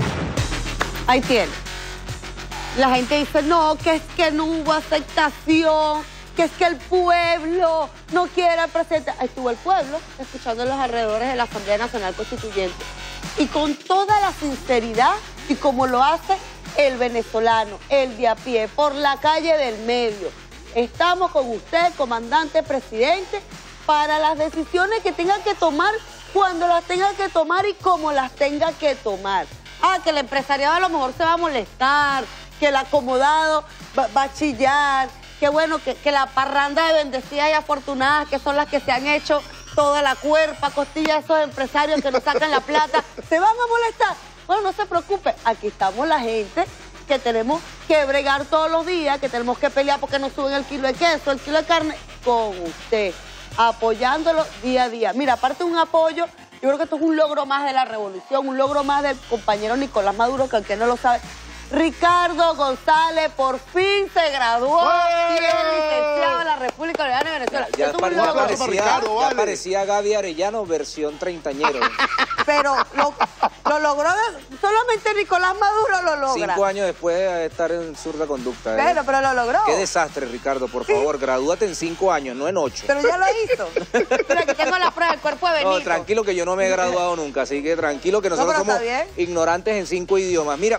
Ahí tiene. La gente dice, no, que es que no hubo aceptación, que es que el pueblo no quiere presentar. Ahí estuvo el pueblo, escuchando los alrededores de la Asamblea Nacional Constituyente. Y con toda la sinceridad, y como lo hace el venezolano, el de a pie, por la calle del medio. Estamos con usted, comandante, presidente, para las decisiones que tengan que tomar, cuando las tengan que tomar y como las tenga que tomar. Ah, que el empresariado a lo mejor se va a molestar, que el acomodado va a chillar, que bueno, que la parranda de bendecidas y afortunadas, que son las que se han hecho toda la cuerpa, costilla de esos empresarios que nos sacan la plata, ¿se van a molestar? Bueno, no se preocupe, aquí estamos la gente que tenemos que bregar todos los días, que tenemos que pelear porque nos suben el kilo de queso, el kilo de carne, con usted, apoyándolo día a día. Mira, aparte de un apoyo, yo creo que esto es un logro más de la revolución, un logro más del compañero Nicolás Maduro, que aunque no lo sabe, Ricardo González por fin se graduó y es licenciado en la República Bolivariana de Venezuela. Ya parecía Gaby Arellano versión treintañero. Pero lo logró, solamente Nicolás Maduro lo logra. 5 años después de estar en zurda conducta. Pero lo logró. Qué desastre, Ricardo, por favor, gradúate en 5 años, no en 8. Pero ya lo hizo. Mira, que tengo la prueba del cuerpo de Benito. No, tranquilo que yo no me he graduado nunca, así que tranquilo que nosotros somos ignorantes en 5 idiomas. Mira,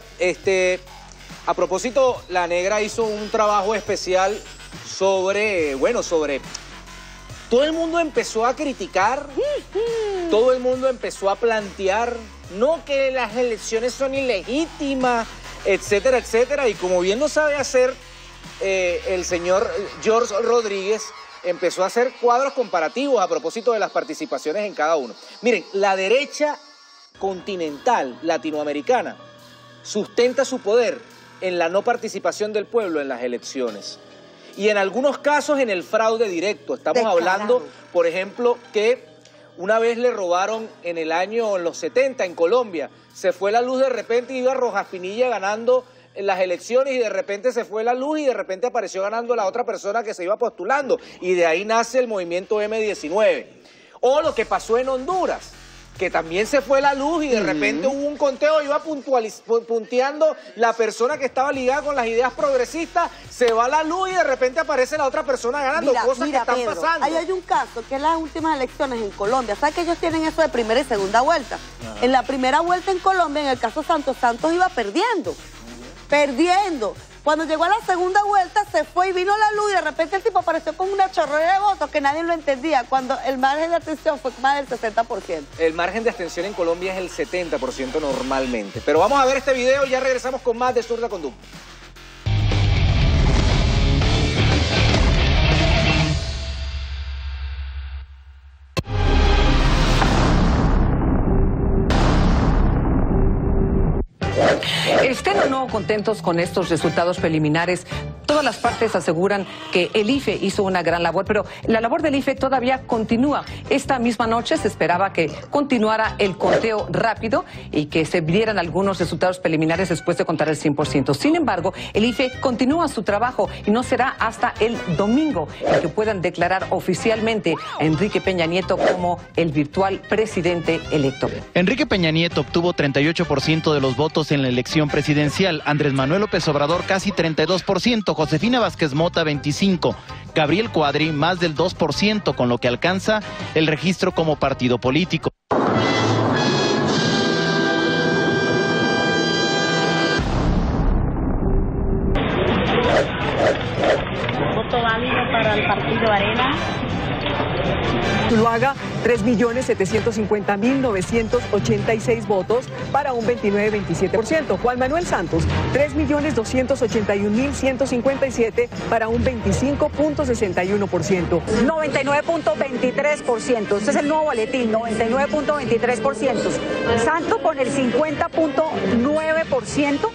a propósito, La Negra hizo un trabajo especial sobre, todo el mundo empezó a criticar, todo el mundo empezó a plantear, no, que las elecciones son ilegítimas, etcétera, etcétera, y como bien lo sabe hacer el señor George Rodríguez, empezó a hacer cuadros comparativos a propósito de las participaciones en cada uno. Miren, la derecha continental latinoamericana sustenta su poder en la no participación del pueblo en las elecciones. Y en algunos casos en el fraude directo. Estamos hablando, por ejemplo, que una vez le robaron en los 70 en Colombia. Se fue la luz de repente y iba Rojas Pinilla ganando en las elecciones y de repente se fue la luz y de repente apareció ganando la otra persona que se iba postulando. Y de ahí nace el movimiento M19. O lo que pasó en Honduras, que también se fue la luz y de repente hubo un conteo, iba punteando la persona que estaba ligada con las ideas progresistas, se va la luz y de repente aparece la otra persona ganando, cosas que están pasando. Ahí hay un caso, que es las últimas elecciones en Colombia. ¿Sabes que ellos tienen eso de primera y segunda vuelta? En la primera vuelta en Colombia, en el caso Santos iba perdiendo. Cuando llegó a la segunda vuelta se fue y vino la luz y de repente el tipo apareció con una chorrera de votos que nadie lo entendía, cuando el margen de abstención fue más del 60%. El margen de abstención en Colombia es el 70% normalmente. Pero vamos a ver este video y ya regresamos con más de Zurda Conducta. Estén o no contentos con estos resultados preliminares, todas las partes aseguran que el IFE hizo una gran labor, pero la labor del IFE todavía continúa. Esta misma noche se esperaba que continuara el conteo rápido y que se vieran algunos resultados preliminares después de contar el 100%. Sin embargo, el IFE continúa su trabajo y no será hasta el domingo en que puedan declarar oficialmente a Enrique Peña Nieto como el virtual presidente electo. Enrique Peña Nieto obtuvo 38% de los votos en la elección presidencial, Andrés Manuel López Obrador casi 32%, Josefina Vázquez Mota 25%, Gabriel Cuadri más del 2%, con lo que alcanza el registro como partido político. para el partido Arena. Zuluaga, 3.750.986 votos para un 29,27%. Juan Manuel Santos, 3.281.157 para un 25,61%. 99,23%. Este es el nuevo boletín, 99,23%. Santos con el 50,9%,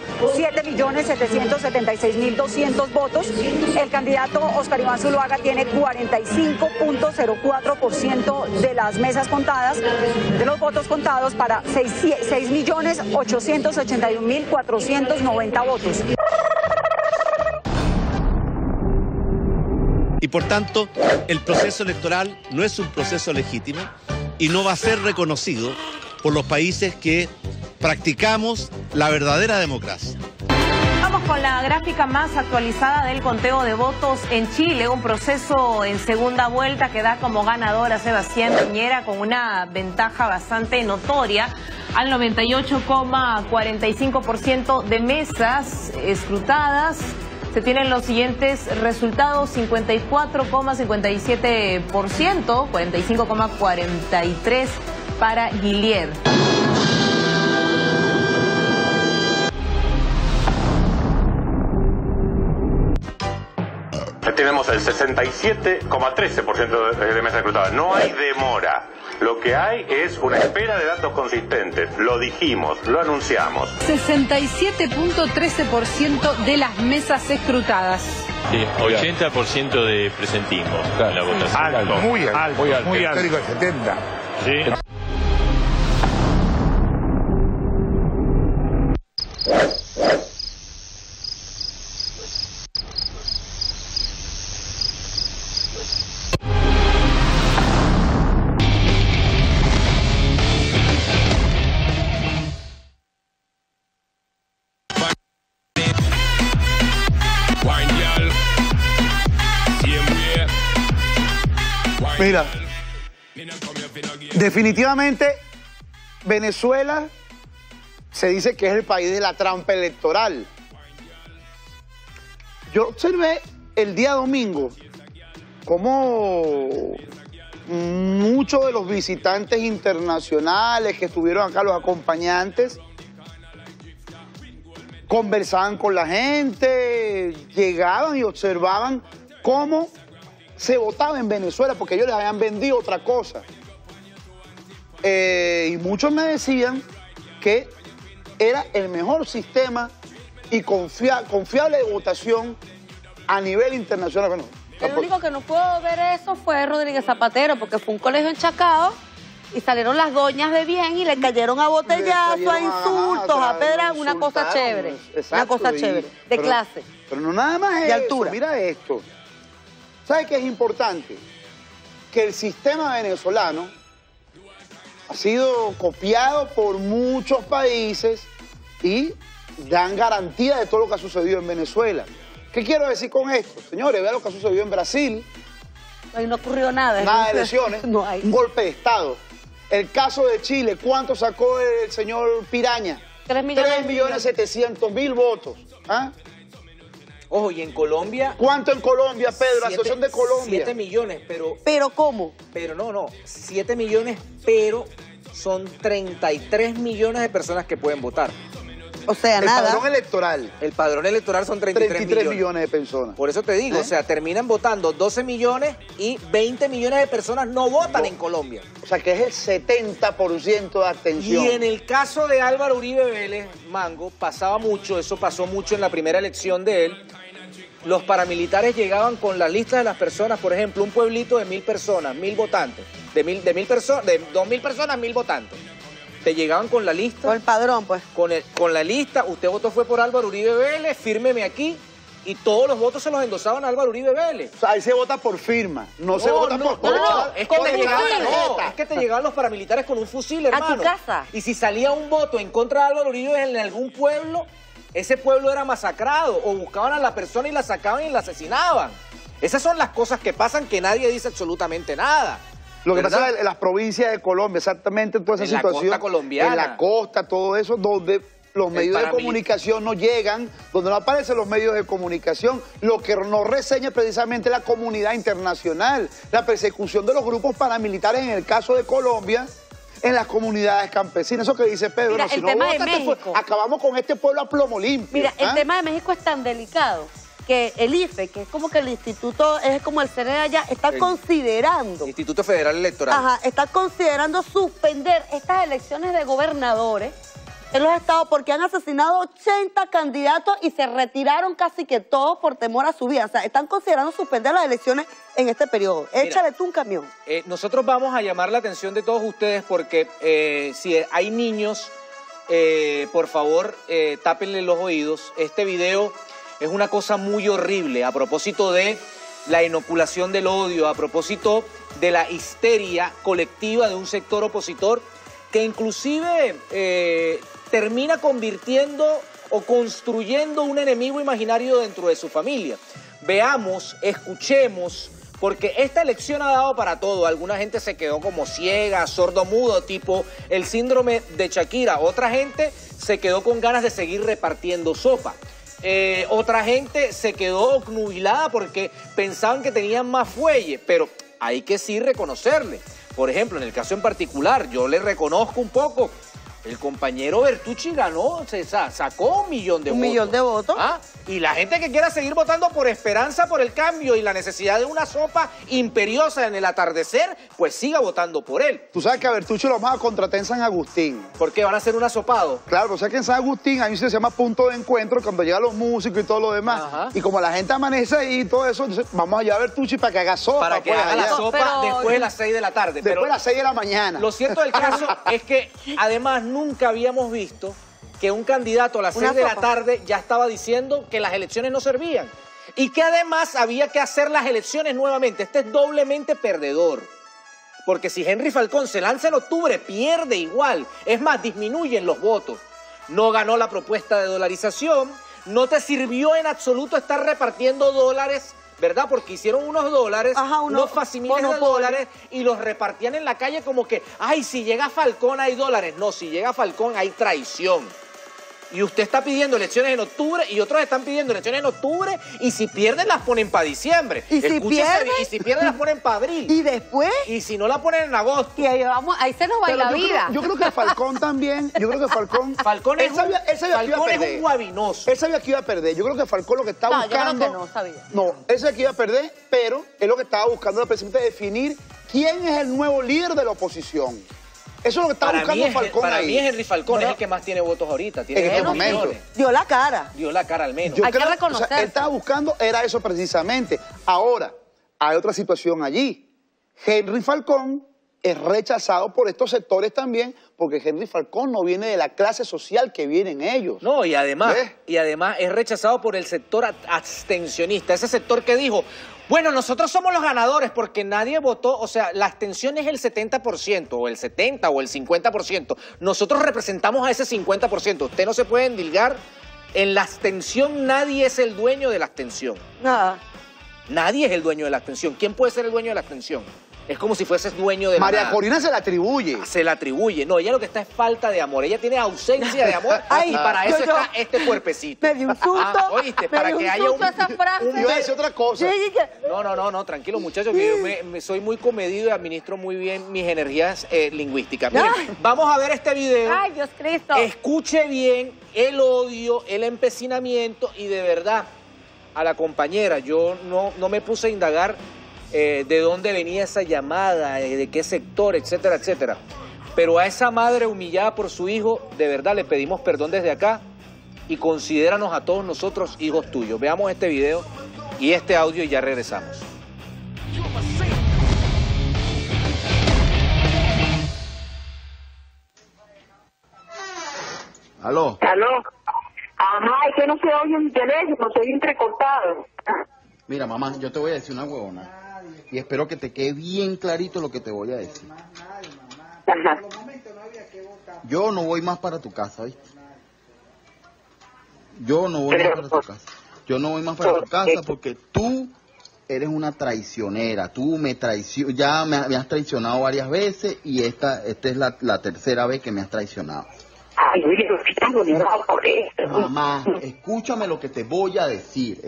7.776.200 votos. El candidato Oscar Iván Zuluaga tiene 45,04% de las mesas contadas, de los votos contados para 6.881.490 votos. Y por tanto, el proceso electoral no es un proceso legítimo y no va a ser reconocido por los países que practicamos la verdadera democracia. Vamos con la gráfica más actualizada del conteo de votos en Chile, un proceso en segunda vuelta que da como ganador a Sebastián Piñera con una ventaja bastante notoria al 98,45% de mesas escrutadas. Se tienen los siguientes resultados: 54,57%, 45,43% para Guillier. Tenemos el 67,13% de mesas escrutadas. No hay demora. Lo que hay es una espera de datos consistentes. Lo dijimos, lo anunciamos. 67,13% de las mesas escrutadas. Sí, 80% de presentismo en la votación. Alto, muy alto. muy alto. Histórico de 70. Sí. Mira, definitivamente Venezuela se dice que es el país de la trampa electoral. Yo observé el día domingo cómo muchos de los visitantes internacionales que estuvieron acá, los acompañantes, conversaban con la gente, llegaban y observaban cómo se votaba en Venezuela, porque ellos les habían vendido otra cosa. Y muchos me decían que era el mejor sistema y confiable de votación a nivel internacional. Bueno, el único que no pudo ver eso fue Rodríguez Zapatero, porque fue un colegio en Chacao y salieron las doñas de bien y le cayeron a botellazos, a insultos, a pedras, una cosa chévere. Exacto, una cosa chévere, de clase. Pero no nada más de eso, altura. Mira esto. ¿Sabe qué es importante? Que el sistema venezolano ha sido copiado por muchos países y dan garantía de todo lo que ha sucedido en Venezuela. ¿Qué quiero decir con esto? Señores, vean lo que ha sucedido en Brasil. Ahí no ocurrió nada. Nada de elecciones, no hay. Un golpe de Estado. El caso de Chile, ¿cuánto sacó el señor Piraña? 3.700.000 votos. ¿Ah? Ojo, y en Colombia... ¿Cuánto en Colombia, Pedro? La Asociación de Colombia. 7 millones, pero... ¿Pero cómo? Pero no. 7 millones, pero son 33 millones de personas que pueden votar. O sea, nada. El padrón electoral. El padrón electoral son 33 millones de personas. Por eso te digo, o sea, terminan votando 12 millones y 20 millones de personas no votan en Colombia. O sea, que es el 70% de abstención. Y en el caso de Álvaro Uribe Vélez, Mango, pasaba mucho, eso pasó mucho en la primera elección de él. Los paramilitares llegaban con las listas de las personas, por ejemplo, un pueblito de 1.000 personas, 1.000 votantes. De 2.000 personas, 1.000 votantes. Te llegaban con la lista. Con el padrón, pues. Con la lista, usted votó fue por Álvaro Uribe Vélez, fírmeme aquí. Y todos los votos se los endosaban a Álvaro Uribe Vélez. O sea, ahí se vota por firma, no se vota por... Es que te llegaban los paramilitares con un fusil, hermano. A tu casa. Y si salía un voto en contra de Álvaro Uribe en algún pueblo, ese pueblo era masacrado. O buscaban a la persona y la sacaban y la asesinaban. Esas son las cosas que pasan que nadie dice absolutamente nada. Lo que pasa en las provincias de Colombia, exactamente toda esa situación. En la costa colombiana. En la costa, todo eso, donde los medios de comunicación no llegan, donde no aparecen los medios de comunicación, lo que nos reseña precisamente la comunidad internacional, la persecución de los grupos paramilitares en el caso de Colombia, en las comunidades campesinas. Eso que dice Pedro, Mira, no, si el no tema vota, de México. acabamos con este pueblo a plomo limpio. Mira, el tema de México es tan delicado que el IFE, que es como que el instituto, es como el CNE allá, está considerando... Instituto Federal Electoral. Ajá, está considerando suspender estas elecciones de gobernadores en los estados porque han asesinado 80 candidatos y se retiraron casi que todos por temor a su vida. O sea, están considerando suspender las elecciones en este periodo. Échale tú un camión. Nosotros vamos a llamar la atención de todos ustedes porque si hay niños, por favor, tápenle los oídos. Este video es una cosa muy horrible a propósito de la inoculación del odio, a propósito de la histeria colectiva de un sector opositor que inclusive termina convirtiendo o construyendo un enemigo imaginario dentro de su familia. Veamos, escuchemos, porque esta elección ha dado para todo. Alguna gente se quedó como ciega, sordo-mudo, tipo el síndrome de Shakira. Otra gente se quedó con ganas de seguir repartiendo sopa. Otra gente se quedó obnubilada porque pensaban que tenían más fuelle, pero hay que sí reconocerle. Por ejemplo, en el caso en particular, yo le reconozco un poco. El compañero Bertucci ganó, sacó 1 millón de votos. 1 millón de votos. ¿Ah? Y la gente que quiera seguir votando por Esperanza por el Cambio y la necesidad de una sopa imperiosa en el atardecer, pues siga votando por él. Tú sabes que a Bertucci lo vamos a contratar en San Agustín. ¿Por qué? ¿Van a hacer un asopado? Claro, o sea que en San Agustín hay un sitio que se llama punto de encuentro cuando llegan los músicos y todo lo demás. Ajá. Y como la gente amanece ahí y todo eso, entonces vamos allá a Bertucci para que haga sopa. Para que haga la sopa después de las 6 de la tarde. Después de las 6 de la mañana. Lo cierto del caso es que además nunca habíamos visto que un candidato a las 6 de la tarde ya estaba diciendo que las elecciones no servían y que además había que hacer las elecciones nuevamente. Este es doblemente perdedor, porque si Henry Falcón se lanza en octubre, pierde igual. Es más, disminuyen los votos. No ganó la propuesta de dolarización, no te sirvió en absoluto estar repartiendo dólares, ¿verdad? Porque hicieron unos dólares, unos facsimiles de dólares y los repartían en la calle como que, ay, si llega Falcón hay dólares. No, si llega Falcón hay traición. Y usted está pidiendo elecciones en octubre y otros están pidiendo elecciones en octubre y si pierden las ponen para diciembre. ¿Y si pierden? Y si pierden las ponen para abril. ¿Y después? Y si no la ponen en agosto. Y ahí, ahí se nos va la vida. Yo creo que Falcón también, yo creo que Falcón... Falcón es un guabinoso. Él sabía que iba a perder. Yo creo que Falcón lo que estaba buscando... Yo creo que no sabía. No, él sabía que iba a perder, pero es lo que estaba buscando precisamente definir quién es el nuevo líder de la oposición. Eso es lo que está buscando Falcón ahí. Para mí es Henry Falcón, es el que más tiene votos ahorita. Tiene en este momento. Dio la cara. Dio la cara al menos. Hay que reconocerlo. O sea, él estaba buscando, era eso precisamente. Ahora, hay otra situación allí. Henry Falcón es rechazado por estos sectores también, porque Henry Falcón no viene de la clase social que vienen ellos. No, y además es rechazado por el sector abstencionista, ese sector que dijo, bueno, nosotros somos los ganadores porque nadie votó, o sea, la abstención es el 70%, o el 70% o el 50%. Nosotros representamos a ese 50%. Usted no se puede endilgar. En la abstención nadie es el dueño de la abstención. Nada. Nadie es el dueño de la abstención. ¿Quién puede ser el dueño de la abstención? Es como si fueses dueño de María Corina se la atribuye. Se la atribuye. No, ella lo que está es falta de amor. Ella tiene ausencia de amor y para eso está este cuerpecito. Me dio un susto. ¿Oíste? Para que haya esa frase. Iba a decir otra cosa. No, tranquilo muchachos, que yo soy muy comedido y administro muy bien mis energías lingüísticas. Miren, vamos a ver este video. Ay, Dios Cristo. Escuche bien el odio, el empecinamiento y de verdad a la compañera, yo no me puse a indagar de dónde venía esa llamada, de qué sector, etcétera, etcétera. Pero a esa madre humillada por su hijo, de verdad le pedimos perdón desde acá y considéranos a todos nosotros hijos tuyos. Veamos este video y este audio y ya regresamos. ¿Aló? ¿Aló? Ajá, es que no se oye mi teléfono, soy entrecortado. Mira, mamá, yo te voy a decir una huevona. Y espero que te quede bien clarito lo que te voy a decir. Ajá. Yo no voy más para tu casa, ¿viste? Yo no voy más para tu casa. Yo no voy más para tu casa porque tú eres una traicionera. Tú ya me has traicionado varias veces y esta es la tercera vez que me has traicionado. Ay, oye, yo estoy tan vulnerado por esto. Mamá, escúchame lo que te voy a decir,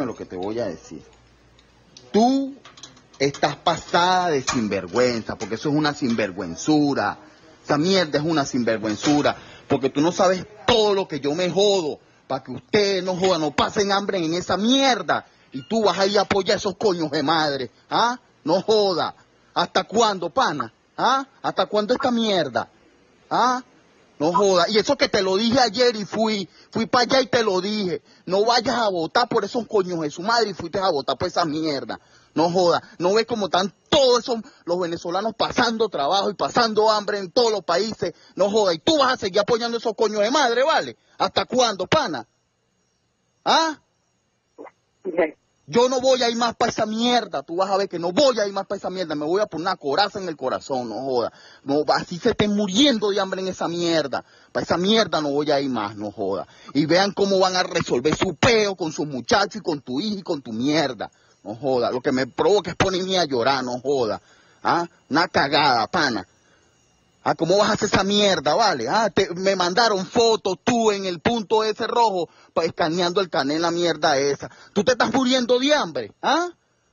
Tú estás pasada de sinvergüenza, porque eso es una sinvergüenzura. Esa mierda es una sinvergüenzura, porque tú no sabes todo lo que yo me jodo, para que ustedes no jodan, no pasen hambre en esa mierda. Y tú vas a ir a apoyar a esos coños de madre, ¿ah? No joda. ¿Hasta cuándo, pana? ¿Ah? ¿Hasta cuándo esta mierda? ¿Ah? No joda. Y eso que te lo dije ayer y fui para allá y te lo dije. No vayas a votar por esos coños de su madre y fuiste a votar por esa mierda. No joda. No ves cómo están todos esos los venezolanos pasando trabajo y pasando hambre en todos los países. No joda. Y tú vas a seguir apoyando a esos coños de madre, ¿vale? ¿Hasta cuándo, pana? ¿Ah? Yo no voy a ir más para esa mierda, tú vas a ver que no voy a ir más para esa mierda, me voy a poner una coraza en el corazón, no joda. No, así se estén muriendo de hambre en esa mierda, para esa mierda no voy a ir más, no joda. Y vean cómo van a resolver su peo con sus muchachos y con tu hija y con tu mierda, no joda. Lo que me provoca es ponerme a llorar, no joda. ¿Ah? Una cagada, pana. Ah, ¿cómo vas a hacer esa mierda, vale? Ah, me mandaron fotos tú en el punto ese rojo, escaneando el canal, la mierda esa. ¿Tú te estás muriendo de hambre? ¿Ah?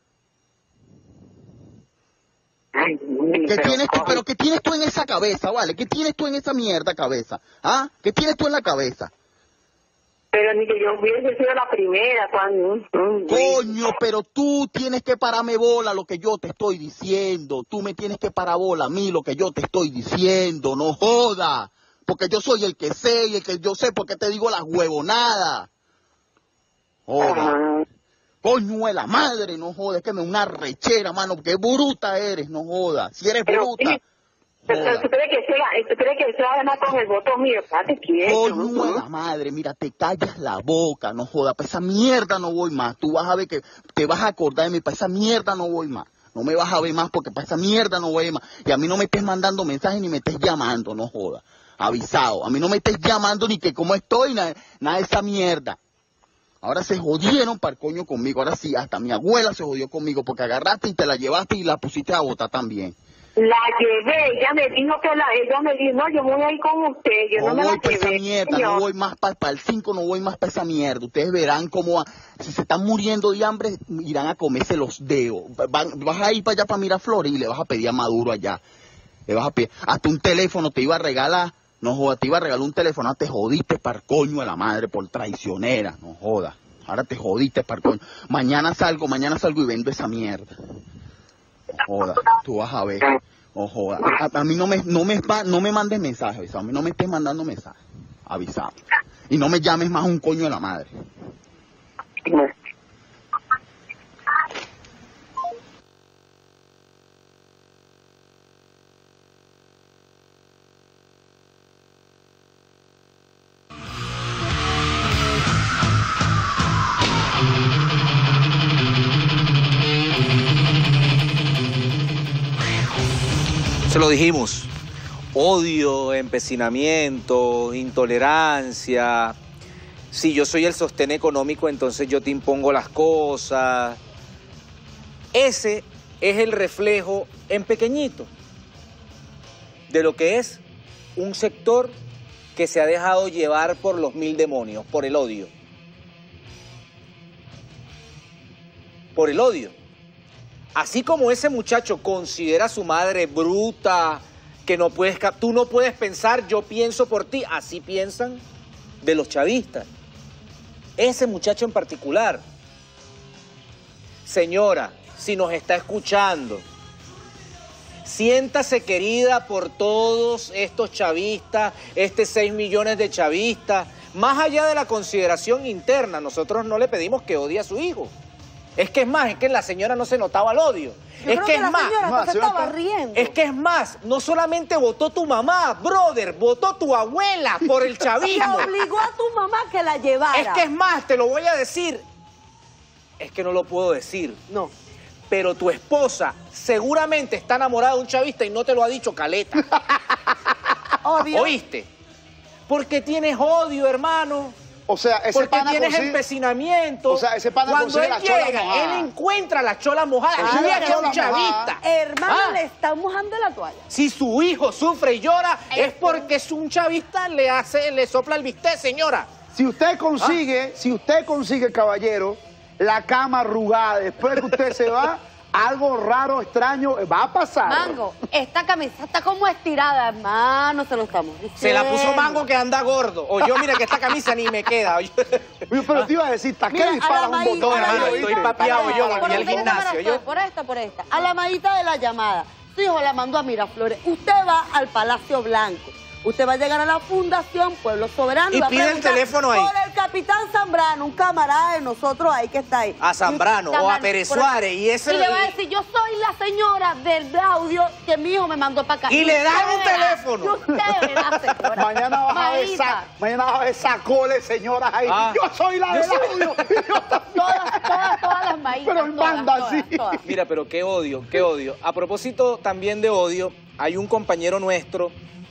¿Qué tienes tú? ¿Pero qué tienes tú en esa cabeza, vale? ¿Qué tienes tú en esa mierda cabeza? ¿Ah? ¿Qué tienes tú en la cabeza? Pero ni que yo hubiese sido la primera cuando... Coño, pero tú tienes que pararme bola lo que yo te estoy diciendo. Tú me tienes que parar bola a mí lo que yo te estoy diciendo. No joda. Porque yo soy el que sé y el que yo sé porque te digo las huevonadas. Joda. Coño de la madre, no joda. Es que me una rechera, mano. Qué bruta eres, no joda. Si eres bruta... ¿Tú crees que se va a ganar con el voto mío? Pate quieto. Coño de la madre, mira, te callas la boca, no joda, para esa mierda no voy más. Tú vas a ver que te vas a acordar de mí, para esa mierda no voy más. No me vas a ver más porque para esa mierda no voy más. Y a mí no me estés mandando mensajes ni me estés llamando, no joda. Avisado, a mí no me estés llamando ni que cómo estoy, nada de esa mierda. Ahora se jodieron para el coño conmigo, ahora sí, hasta mi abuela se jodió conmigo porque agarraste y te la llevaste y la pusiste a votar también. La llevé, ella me dijo ella me dijo, no, yo voy a ir con usted, yo no me la llevé. Esa mierda, no voy más para el 5, no voy más para esa mierda. Ustedes verán cómo, si se están muriendo de hambre, irán a comerse los dedos. Vas a ir para allá para Miraflores y le vas a pedir a Maduro allá. Le vas a pedir, hasta un teléfono te iba a regalar, no joda, te iba a regalar un teléfono, ahora te jodiste para el coño de la madre por traicionera, no joda. Ahora te jodiste para el coño. Mañana salgo y vendo esa mierda. Joda, tú vas a ver. Oh, joda. A mí no me mandes mensajes, avisado. A mí no me estés mandando mensajes, avisado. Y no me llames más un coño de la madre. Se lo dijimos, odio, empecinamiento, intolerancia. Si yo soy el sostén económico, entonces yo te impongo las cosas. Ese es el reflejo en pequeñito de lo que es un sector que se ha dejado llevar por los mil demonios, por el odio. Por el odio. Así como ese muchacho considera a su madre bruta, que no puedes, tú no puedes pensar, yo pienso por ti, así piensan de los chavistas. Ese muchacho en particular. Señora, si nos está escuchando, siéntase querida por todos estos chavistas, 6 millones de chavistas. Más allá de la consideración interna, nosotros no le pedimos que odie a su hijo. Es que en la señora no se notaba el odio. Es que es más, no solamente votó tu mamá, brother, votó tu abuela por el chavismo. Y obligó a tu mamá que la llevara. Es que es más, te lo voy a decir. Es que no lo puedo decir. No. Pero tu esposa seguramente está enamorada de un chavista y no te lo ha dicho caleta. Obvio. ¿Oíste? Porque tienes odio, hermano. O sea, ese porque pana tienes consigue... empecinamiento. O sea, ese pana cuando consigue él la chola llega, mojada. él encuentra la chola mojada. Consigue Él la es un chola chavista. Hermano, Ah. le están mojando la toalla. Si su hijo sufre y llora, es porque es un chavista, le sopla el bistec, señora. Si usted consigue, caballero, la cama arrugada, después que usted se va, algo raro, extraño, va a pasar. Mango, esta camisa está como estirada, hermano, se lo estamos diciendo. Se la puso Mango que anda gordo. O yo, mira que esta camisa ni me queda. Pero te iba a decir, ¿para qué disparas un botón? Hermano, estoy papeado yo, volví al gimnasio. Por esta. A la amadita de la llamada. Su hijo la mandó a Miraflores. Usted va al Palacio Blanco. Usted va a llegar a la Fundación Pueblo Soberano y va a pide el teléfono ahí. por el capitán Zambrano, un camarada de nosotros ahí que está ahí. A Zambrano o a Pérez Suárez. Y le va a decir, yo soy la señora del audio que mi hijo me mandó para acá. Y le dan un teléfono. Y usted verá, señora. Mañana vas a ver esa cole, señoras ahí. Yo soy la del audio. Todas las maízas. Pero en banda, sí. Mira, pero qué odio, qué odio. A propósito también de odio, hay un compañero nuestro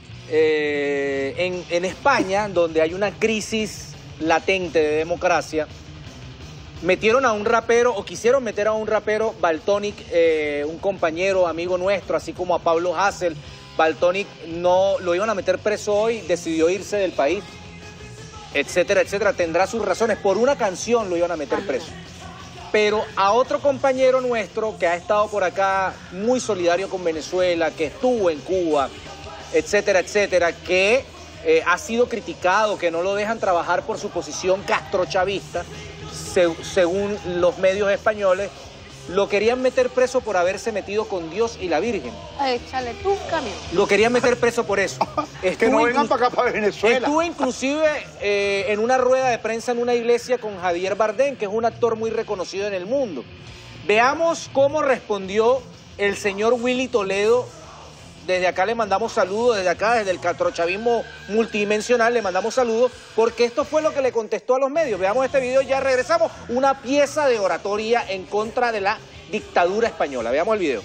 en España, donde hay una crisis latente de democracia. Metieron a un rapero, o quisieron meter a un rapero, Valtonyc, un compañero, amigo nuestro, así como a Pablo Hasél. Valtonyc no lo iban a meter preso hoy, decidió irse del país, etcétera, etcétera. Tendrá sus razones. Por una canción lo iban a meter preso. Pero a otro compañero nuestro que ha estado por acá, muy solidario con Venezuela, que estuvo en Cuba, etcétera, etcétera, que ha sido criticado, que no lo dejan trabajar por su posición castrochavista, según los medios españoles, lo querían meter preso por haberse metido con Dios y la Virgen. Échale tu camión. Lo querían meter preso por eso. Que no vengan para acá, para Venezuela. Estuvo inclusive en una rueda de prensa en una iglesia con Javier Bardem, que es un actor muy reconocido en el mundo. Veamos cómo respondió el señor Willy Toledo. Desde acá le mandamos saludos, desde el catrochavismo multidimensional le mandamos saludos, porque esto fue lo que le contestó a los medios. Veamos este video, ya regresamos. Una pieza de oratoria en contra de la dictadura española. Veamos el video.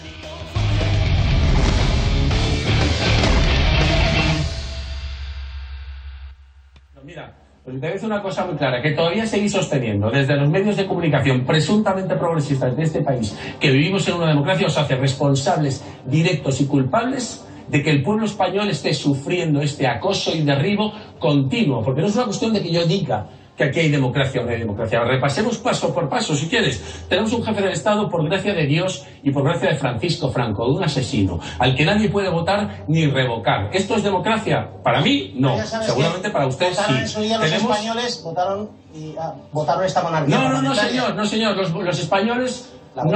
Mira, pues te voy a decir una cosa muy clara, que todavía seguís sosteniendo desde los medios de comunicación presuntamente progresistas de este país que vivimos en una democracia, os hace responsables directos y culpables de que el pueblo español esté sufriendo este acoso y derribo continuo, porque no es una cuestión de que yo diga que aquí hay democracia o no hay democracia. Repasemos paso por paso, si quieres. Tenemos un jefe del Estado, por gracia de Dios y por gracia de Francisco Franco, de un asesino, al que nadie puede votar ni revocar. ¿Esto es democracia? Para mí, no. Seguramente para ustedes sí. En su día los españoles votaron esta monarquía. No, señor. Los españoles...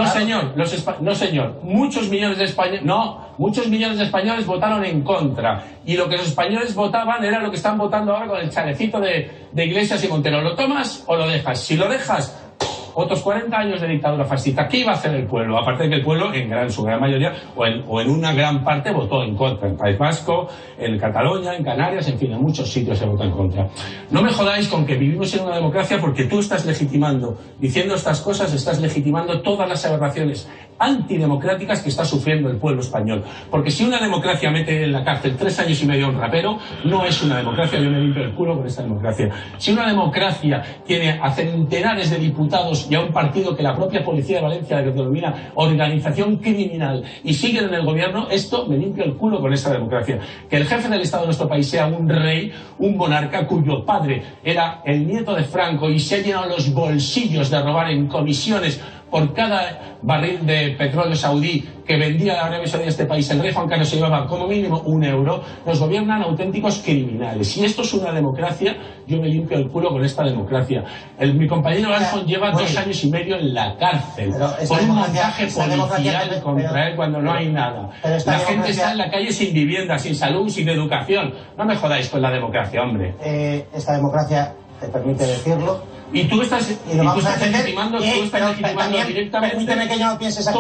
No, señor. Muchos millones de españoles votaron en contra. Y lo que los españoles votaban era lo que están votando ahora con el chalecito de Iglesias y Montero. ¿Lo tomas o lo dejas? Si lo dejas, otros 40 años de dictadura fascista. ¿Qué iba a hacer el pueblo? Aparte de que el pueblo, en su gran mayoría, o en una gran parte, votó en contra. En País Vasco, en Cataluña, en Canarias, en fin, en muchos sitios se votó en contra. No me jodáis con que vivimos en una democracia, porque tú estás legitimando, diciendo estas cosas, estás legitimando todas las aberraciones antidemocráticas que está sufriendo el pueblo español. Porque si una democracia mete en la cárcel 3 años y medio a un rapero, no es una democracia. Yo me limpio el culo con esta democracia. Si una democracia tiene a centenares de diputados y a un partido que la propia Policía de Valencia denomina organización criminal y siguen en el gobierno, esto me limpio el culo con esta democracia. Que el jefe del Estado de nuestro país sea un rey, un monarca cuyo padre era el nieto de Franco y se ha llenado los bolsillos de robar en comisiones por cada barril de petróleo saudí que vendía la Arabia Saudí a este país. El rey Juan Carlos se llevaba como mínimo €1. Nos gobiernan auténticos criminales. Si esto es una democracia, yo me limpio el culo con esta democracia. Mi compañero Alfon lleva 2 años y medio en la cárcel por un montaje policial contra él cuando no hay nada. La gente está en la calle sin vivienda, sin salud, sin educación. No me jodáis con la democracia, hombre. Esta democracia te permite decirlo. Y tú estás legitimando directamente. Permíteme que yo no piense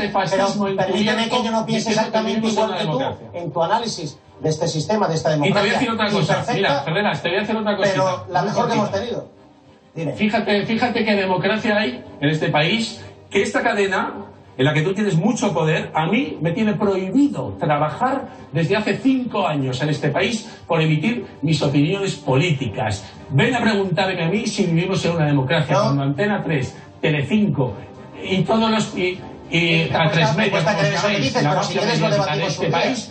exactamente igual que tú en tu análisis de este sistema, de esta democracia. Y te voy a decir otra cosa. Mira, Ferreras, te voy a decir otra cosa. Pero la mejor que hemos tenido. Dime. Fíjate qué democracia hay en este país, que esta cadena en la que tú tienes mucho poder, a mí me tiene prohibido trabajar desde hace 5 años en este país por emitir mis opiniones políticas. Ven a preguntarme a mí si vivimos en una democracia cuando Antena 3, Telecinco y todos los... y a 3 medios, la mafia mediática de este país...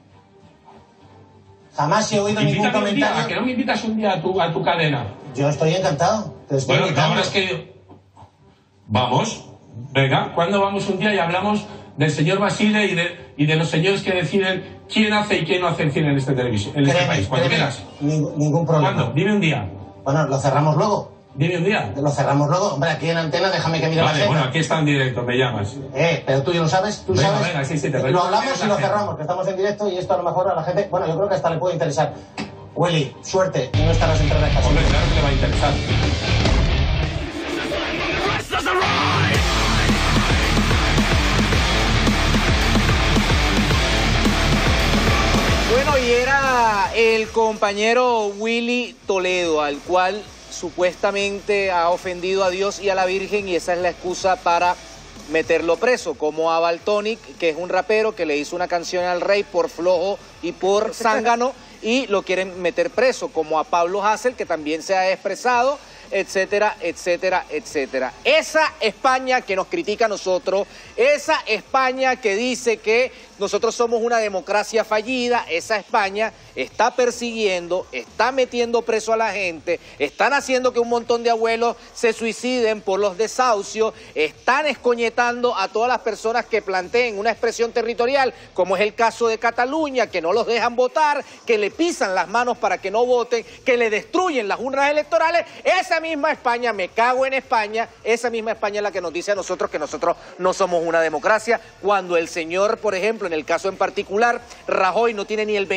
Jamás he oído ningún comentario. ¿A que no me invitas un día a tu cadena? Yo estoy encantado. Te estoy invitando. Ahora es que... Vamos, venga, ¿cuándo vamos un día y hablamos del señor Basile y de los señores que deciden quién hace y quién no hace el cine en este país? ¿Cuándo quieras? Ningún problema. ¿Cuándo? Dime un día. Bueno, lo cerramos luego. Dime un día. Lo cerramos luego. Hombre, aquí en Antena, déjame que mire la agenda. Bueno, aquí está en directo, me llamas. Pero tú ya lo sabes, tú venga, sabes. Venga, sí, lo hablamos y lo cerramos, que estamos en directo y esto a lo mejor a la gente, bueno, yo creo que hasta le puede interesar. Willy, suerte, no estarás entre rejas. Hombre, claro que le va a interesar. Bueno, y era el compañero Willy Toledo, al cual supuestamente ha ofendido a Dios y a la Virgen, y esa es la excusa para meterlo preso, como a Valtonyc, que es un rapero que le hizo una canción al rey por flojo y por zángano, y lo quieren meter preso, como a Pablo Hasél, que también se ha expresado, etcétera, etcétera, etcétera. Esa España que nos critica a nosotros, esa España que dice que nosotros somos una democracia fallida, esa España está persiguiendo, está metiendo preso a la gente, están haciendo que un montón de abuelos se suiciden por los desahucios, están escoñetando a todas las personas que planteen una expresión territorial, como es el caso de Cataluña, que no los dejan votar, que le pisan las manos para que no voten, que le destruyen las urnas electorales. Esa misma España, me cago en España, esa misma España es la que nos dice a nosotros que nosotros no somos una democracia, cuando el señor, por ejemplo, en el caso en particular, Rajoy no tiene ni el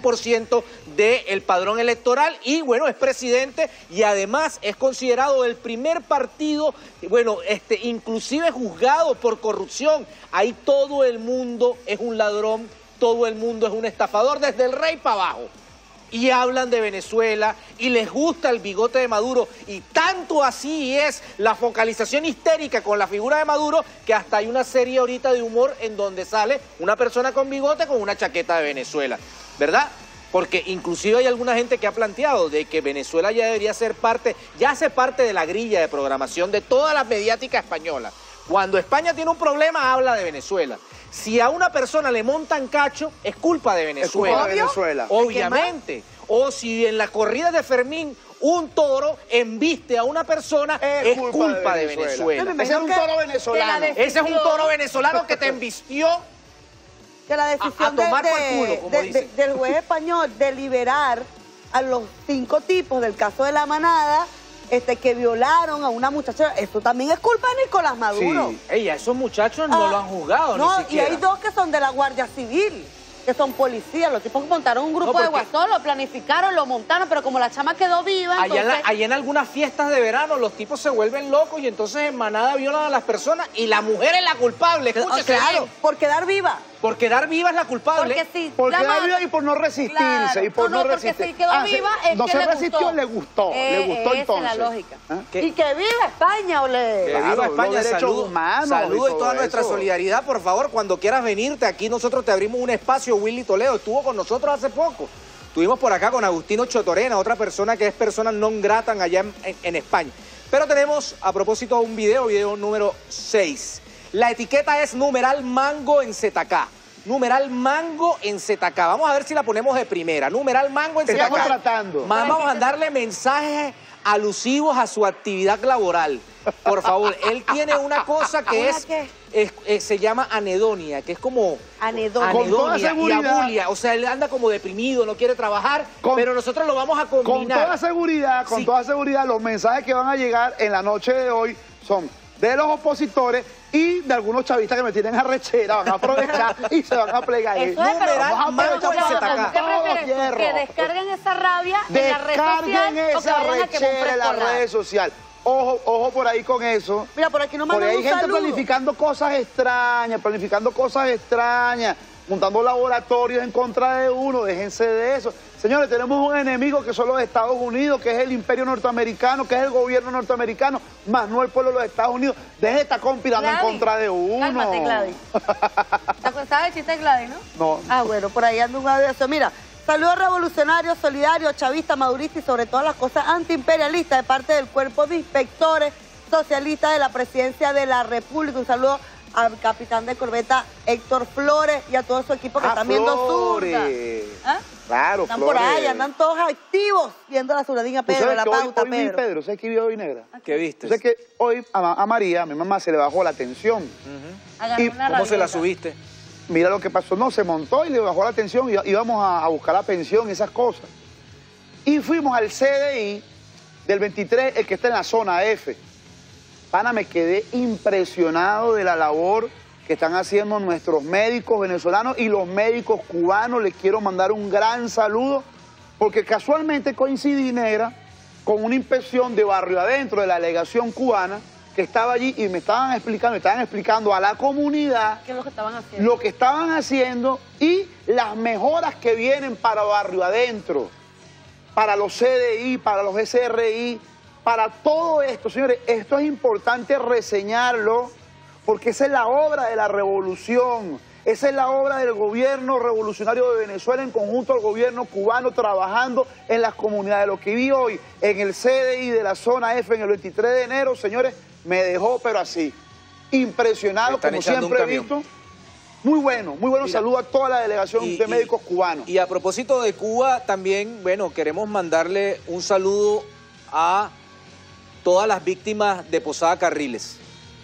21% del padrón electoral y, bueno, es presidente y además es considerado el primer partido, bueno, inclusive juzgado por corrupción. Ahí todo el mundo es un ladrón, todo el mundo es un estafador, desde el rey para abajo. Y hablan de Venezuela y les gusta el bigote de Maduro, y tanto así es la focalización histérica con la figura de Maduro que hasta hay una serie ahorita de humor en donde sale una persona con bigote con una chaqueta de Venezuela, ¿verdad? Porque inclusive hay alguna gente que ha planteado de que Venezuela ya debería ser parte, ya hace parte de la grilla de programación de toda la mediática española. Cuando España tiene un problema, habla de Venezuela. Si a una persona le montan cacho, es culpa de Venezuela. Es culpa de Venezuela. Obviamente. O si en la corrida de Fermín un toro embiste a una persona, es culpa de Venezuela. Ese es un toro venezolano. Ese es un toro venezolano que te embistió que la decisión del juez español de liberar a los 5 tipos del caso de la manada, que violaron a una muchacha, eso también es culpa de Nicolás Maduro. Sí. Ey, a esos muchachos no lo han juzgado, no, ni siquiera. Y hay 2 que son de la Guardia Civil, que son policías. Los tipos montaron un grupo de WhatsApp, lo planificaron, lo montaron, pero como la chama quedó viva, allá en algunas fiestas de verano los tipos se vuelven locos y entonces en manada violan a las personas y la mujer es la culpable. Escúchese claro, bien. por quedar viva. Por quedar viva es la culpable. Porque si por quedar viva y por no resistirse. Claro. Y por no resistir. Porque si quedó viva es no que se le resistió, gustó. le gustó entonces. Esa es la lógica. Y que viva España, ole. Que viva España, salud y toda nuestra solidaridad, por favor, cuando quieras venirte, aquí nosotros te abrimos un espacio. Willy Toledo estuvo con nosotros hace poco. Estuvimos por acá con Agustino Chotorena, otra persona que es persona non grata allá en España. Pero tenemos, a propósito, un video número 6. La etiqueta es numeral mango en ZK. Numeral mango en ZK. Vamos a ver si la ponemos de primera. Numeral mango en ZK. Estamos tratando. Vamos a mandarle mensajes alusivos a su actividad laboral. Por favor, él tiene una cosa que se llama anedonia, que es como anedonia y abulia. O sea, él anda como deprimido, no quiere trabajar, pero nosotros lo vamos a combinar. Con toda seguridad, los mensajes que van a llegar en la noche de hoy son de los opositores y de algunos chavistas que me tienen arrechera, van a aprovechar y se van a plegar. Eso es, que descarguen esa rabia en la red social o que vayan a quemar en las redes sociales. Ojo por ahí con eso. Mira, por aquí no mandan un saludo. Por ahí hay gente planificando cosas extrañas, montando laboratorios en contra de uno. Déjense de eso. Señores, tenemos un enemigo que son los Estados Unidos, que es el imperio norteamericano, que es el gobierno norteamericano, más no el pueblo de los Estados Unidos. Deje de estar conspirando en contra de uno. Cálmate, Gladys. ¿Sabes el chiste de Gladys, no? No. Ah, bueno, por ahí anda un audio de eso. Mira, saludos revolucionarios, solidarios, chavistas, maduristas y sobre todas las cosas antiimperialistas de parte del cuerpo de inspectores socialistas de la Presidencia de la República. Un saludo al capitán de corbeta Héctor Flores y a todo su equipo que están viendo Zurda. ¿Ah? Claro, están Flores. por ahí, andan todos activos viendo la Zurdinha Pedro, la pauta, hoy vi, Pedro, ¿sabes qué vi hoy, negra? ¿Qué viste? ¿Sabes que hoy a María, mi mamá, se le bajó la tensión? ¿Y cómo se la subiste? Mira lo que pasó, no, se montó y le bajó la tensión y íbamos a buscar la pensión y esas cosas. Y fuimos al CDI del 23, el que está en la zona F. Pana, me quedé impresionado de la labor que están haciendo nuestros médicos venezolanos y los médicos cubanos. Les quiero mandar un gran saludo porque casualmente coincidí, negra, con una inspección de Barrio Adentro de la delegación cubana que estaba allí y me estaban explicando a la comunidad ¿qué es lo que estaban haciendo? Lo que estaban haciendo y las mejoras que vienen para Barrio Adentro, para los CDI, para los SRI, para todo esto. Señores, esto es importante reseñarlo porque esa es la obra de la revolución, esa es la obra del gobierno revolucionario de Venezuela en conjunto al gobierno cubano trabajando en las comunidades. Lo que vi hoy en el CDI de la zona F en el 23 de enero, señores, me dejó pero así, impresionado como siempre he visto. Muy bueno, saludo a toda la delegación de médicos cubanos. Y a propósito de Cuba, también, bueno, queremos mandarle un saludo a todas las víctimas de Posada Carriles.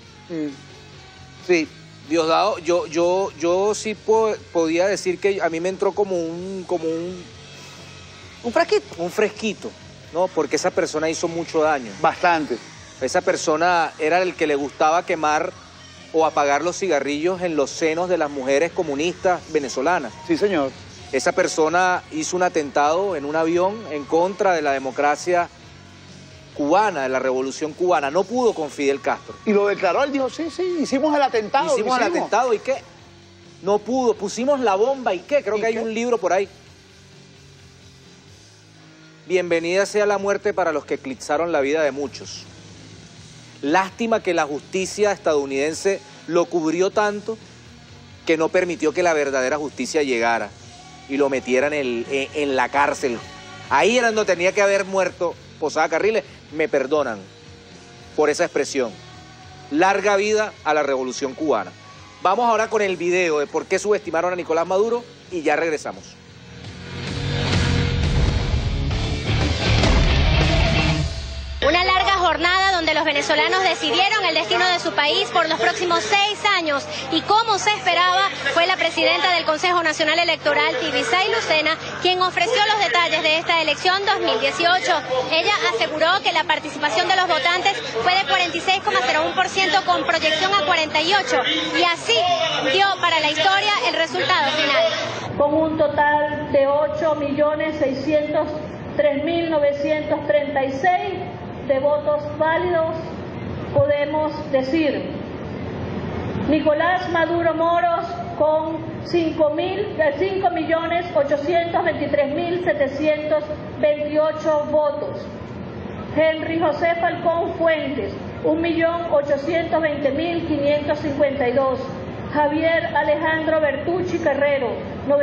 Sí. Diosdado, yo sí podía decir que a mí me entró como un fresquito. Un fresquito, ¿no? Porque esa persona hizo mucho daño. Bastante. Esa persona era el que le gustaba quemar o apagar los cigarrillos en los senos de las mujeres comunistas venezolanas. Sí, señor. Esa persona hizo un atentado en un avión en contra de la democracia cubana, de la revolución cubana. No pudo con Fidel Castro. Y lo declaró, él dijo, sí, hicimos el atentado. Hicimos el atentado, ¿y qué? No pudo, pusimos la bomba, ¿y qué? Creo que hay un libro por ahí. Bienvenida sea la muerte para los que eclipsaron la vida de muchos. Lástima que la justicia estadounidense lo cubrió tanto que no permitió que la verdadera justicia llegara y lo metieran en la cárcel. Ahí era donde tenía que haber muerto Posada Carriles. Me perdonan por esa expresión. Larga vida a la revolución cubana. Vamos ahora con el video de por qué subestimaron a Nicolás Maduro y ya regresamos. Una larga jornada donde los venezolanos decidieron el destino de su país por los próximos 6 años y como se esperaba fue la presidenta del Consejo Nacional Electoral, Tibisay Lucena, quien ofreció los detalles de esta elección 2018. Ella aseguró que la participación de los votantes fue de 46,01% con proyección a 48 y así dio para la historia el resultado final. Con un total de 8.603.936 de votos válidos, podemos decir Nicolás Maduro Moros con 5.823.728 votos, Henry José Falcón Fuentes 1.820.552, Javier Alejandro Bertucci Carrero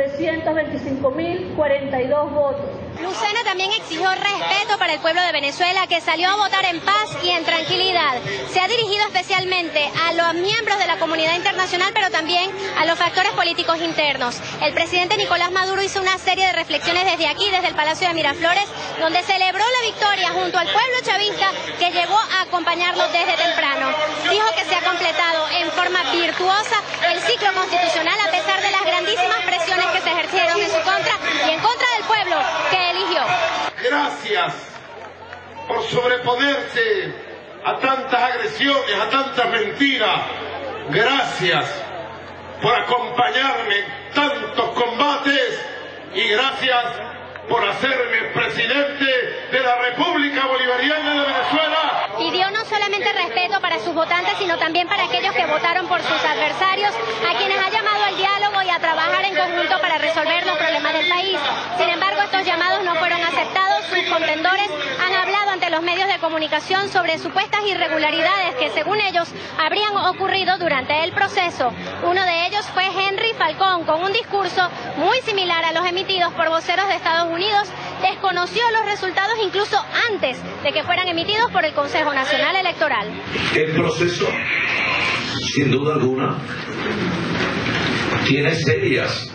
925.042 votos. Lucena también exigió respeto para el pueblo de Venezuela que salió a votar en paz y en tranquilidad. Se ha dirigido especialmente a los miembros de la comunidad internacional, pero también a los factores políticos internos. El presidente Nicolás Maduro hizo una serie de reflexiones desde aquí, desde el Palacio de Miraflores, donde celebró la victoria junto al pueblo chavista que llegó a acompañarlo desde temprano. Dijo que se ha completado en forma virtuosa el ciclo constitucional a pesar de las grandísimas presiones que se ejercieron en su contra y en contra del pueblo que eligió. Gracias por sobreponerse a tantas agresiones, a tantas mentiras. Gracias por acompañarme en tantos combates y gracias por hacerme presidente de la República Bolivariana de Venezuela. Pidió no solamente respeto para sus votantes, sino también para aquellos que votaron por sus adversarios, a quienes ha llamado al diálogo y a trabajar en conjunto para resolver los problemas del país. Sin embargo, estos llamados no fueron aceptados, sus contendores han hablado ante los medios de comunicación sobre supuestas irregularidades que, según ellos, habrían ocurrido durante el proceso. Uno de ellos fue Henry Falcón, con un discurso muy similar a los emitidos por voceros de Estados Unidos. Desconoció los resultados incluso antes de que fueran emitidos por el Consejo Nacional Electoral. El proceso, sin duda alguna, tiene serios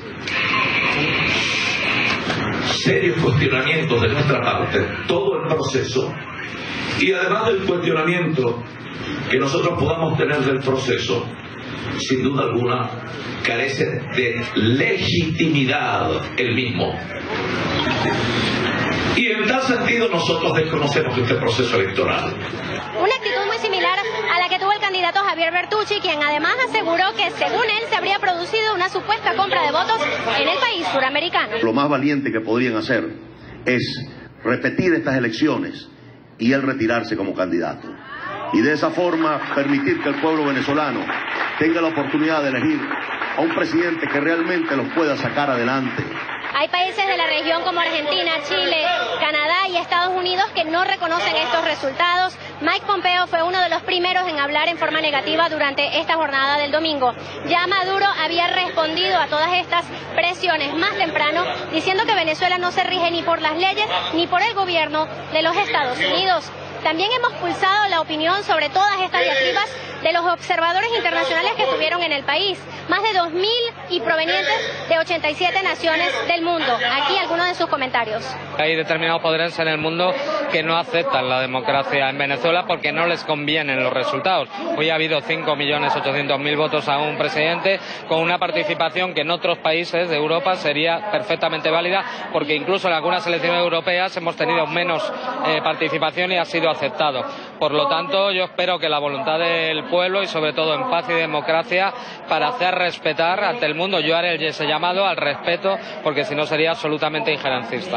cuestionamientos de nuestra parte, todo el proceso, y además del cuestionamiento que nosotros podamos tener del proceso, sin duda alguna, carece de legitimidad el mismo. Y en tal sentido nosotros desconocemos este proceso electoral. Una actitud muy similar a la que tuvo el candidato Javier Bertucci, quien además aseguró que, según él, se habría producido una supuesta compra de votos en el país suramericano. Lo más valiente que podrían hacer es repetir estas elecciones y él retirarse como candidato. Y de esa forma permitir que el pueblo venezolano tenga la oportunidad de elegir a un presidente que realmente los pueda sacar adelante. Hay países de la región como Argentina, Chile, Canadá y Estados Unidos que no reconocen estos resultados. Mike Pompeo fue uno de los primeros en hablar en forma negativa durante esta jornada del domingo. Ya Maduro había respondido a todas estas presiones más temprano, diciendo que Venezuela no se rige ni por las leyes ni por el gobierno de los Estados Unidos. También hemos pulsado la opinión sobre todas estas diatribas de los observadores internacionales que estuvieron en el país, más de 2.000 y provenientes de 87 naciones del mundo. Aquí algunos de sus comentarios. Hay determinados poderes en el mundo que no aceptan la democracia en Venezuela porque no les convienen los resultados. Hoy ha habido 5.800.000 votos a un presidente con una participación que en otros países de Europa sería perfectamente válida, porque incluso en algunas elecciones europeas hemos tenido menos participación y ha sido aceptado. Por lo tanto, yo espero que la voluntad del pueblo, y sobre todo en paz y democracia, para hacer respetar ante el mundo, yo haré ese llamado al respeto, porque si no sería absolutamente injerencista.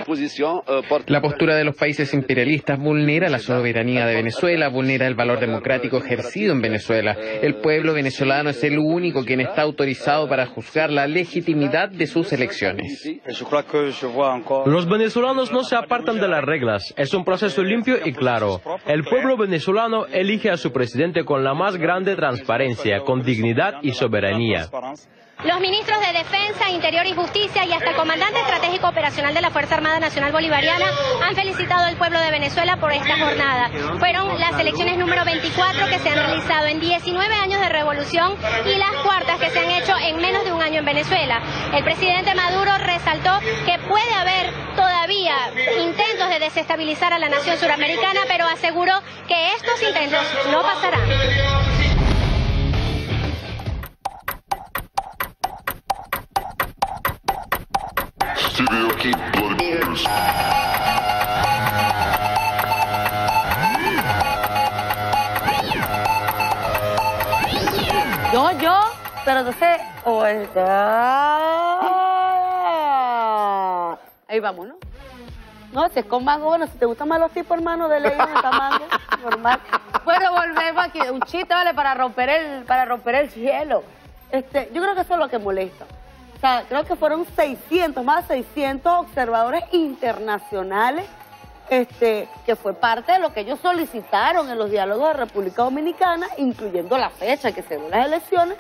La postura de los países imperialistas vulnera la soberanía de Venezuela, vulnera el valor democrático ejercido en Venezuela. El pueblo venezolano es el único quien está autorizado para juzgar la legitimidad de sus elecciones. Los venezolanos no se apartan de las reglas. Es un proceso limpio y claro. El pueblo venezolano elige a su presidente con la más grande transparencia, con dignidad y soberanía. Los ministros de Defensa, Interior y Justicia y hasta el comandante estratégico operacional de la Fuerza Armada Nacional Bolivariana han felicitado al pueblo de Venezuela por esta jornada. Fueron las elecciones número 24 que se han realizado en 19 años de revolución y las cuartas que se han hecho en menos de un año en Venezuela. El presidente Maduro resaltó que puede haber todavía intentos de desestabilizar a la nación suramericana, pero aseguró que estos intentos no pasarán. Yo, pero entonces, ahí vamos, ¿no? No, si es con mango, bueno, si te gustan más los tipos, hermano, de ley, está mango, normal. Bueno, volvemos aquí, un chiste, ¿vale? Para romper el hielo. Yo creo que eso es lo que molesta. O sea, creo que fueron 600, más de 600 observadores internacionales, que fue parte de lo que ellos solicitaron en los diálogos de República Dominicana, incluyendo la fecha que se dio las elecciones,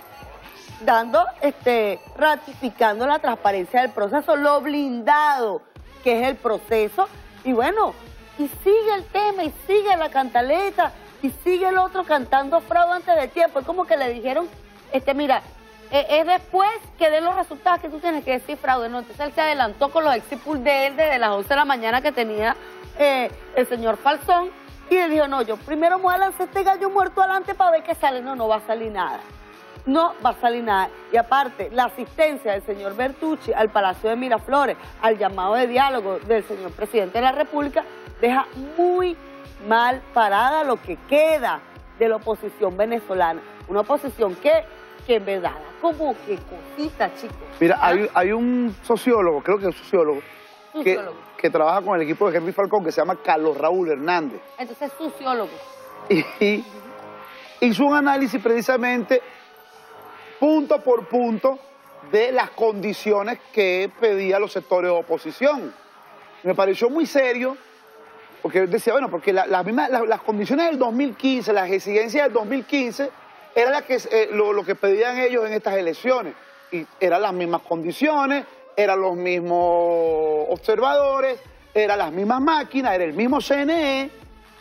ratificando la transparencia del proceso, lo blindado que es el proceso, y bueno, y sigue el tema, y sigue la cantaleta, y sigue el otro cantando fraude antes de tiempo. Es como que le dijeron, mira, es después que den los resultados que tú tienes que decir fraude, ¿no? Entonces él se adelantó con los exit polls de él desde las 11 de la mañana que tenía el señor Falcón, y le dijo, no, yo primero me voy a lanzar este gallo muerto adelante para ver qué sale. No, no va a salir nada. No va a salir nada. Y aparte, la asistencia del señor Bertucci al Palacio de Miraflores, al llamado de diálogo del señor presidente de la República, deja muy mal parada lo que queda de la oposición venezolana. Una oposición que en verdad, como que cosita, chicos. Mira, hay un sociólogo, creo que es sociólogo, que trabaja con el equipo de Henry Falcón, que se llama Carlos Raúl Hernández. Entonces, sociólogo. Y hizo un análisis precisamente, punto por punto, de las condiciones que pedían los sectores de oposición. Me pareció muy serio, porque decía, bueno, porque las condiciones del 2015, las exigencias del 2015, era lo que pedían ellos en estas elecciones. Y eran las mismas condiciones, eran los mismos observadores, eran las mismas máquinas, era el mismo CNE,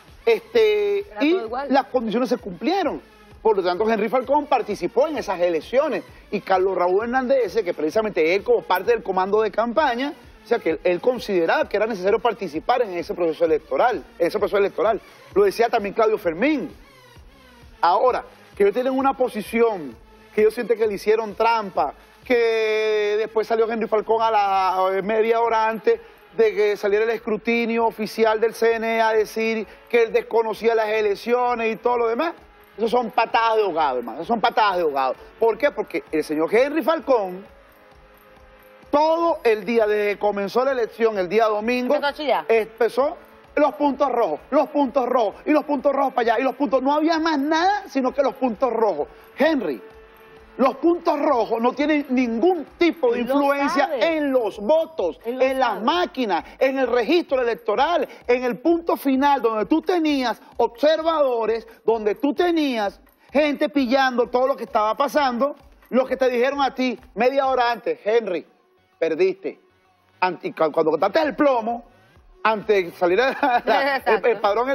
y las condiciones se cumplieron. Por lo tanto, Henry Falcón participó en esas elecciones y Carlos Raúl Hernández, que precisamente él como parte del comando de campaña, o sea que él consideraba que era necesario participar en ese proceso electoral, Lo decía también Claudio Fermín. Ahora, que ellos tienen una posición, que ellos sienten que le hicieron trampa, que después salió Henry Falcón a la media hora antes de que saliera el escrutinio oficial del CNE a decir que él desconocía las elecciones y todo lo demás. Eso son patadas de ahogado, hermano. Eso son patadas de ahogado. ¿Por qué? Porque el señor Henry Falcón, todo el día, desde que comenzó la elección, el día domingo, empezó los puntos rojos, y los puntos rojos para allá, y los puntos... No había más nada, sino que los puntos rojos. Henry, los puntos rojos no tienen ningún tipo de influencia en los votos, en las máquinas, en el registro electoral, en el punto final, donde tú tenías observadores, donde tú tenías gente pillando todo lo que estaba pasando, los que te dijeron a ti media hora antes, Henry, perdiste. Y cuando contaste el plomo, antes de salir el padrón,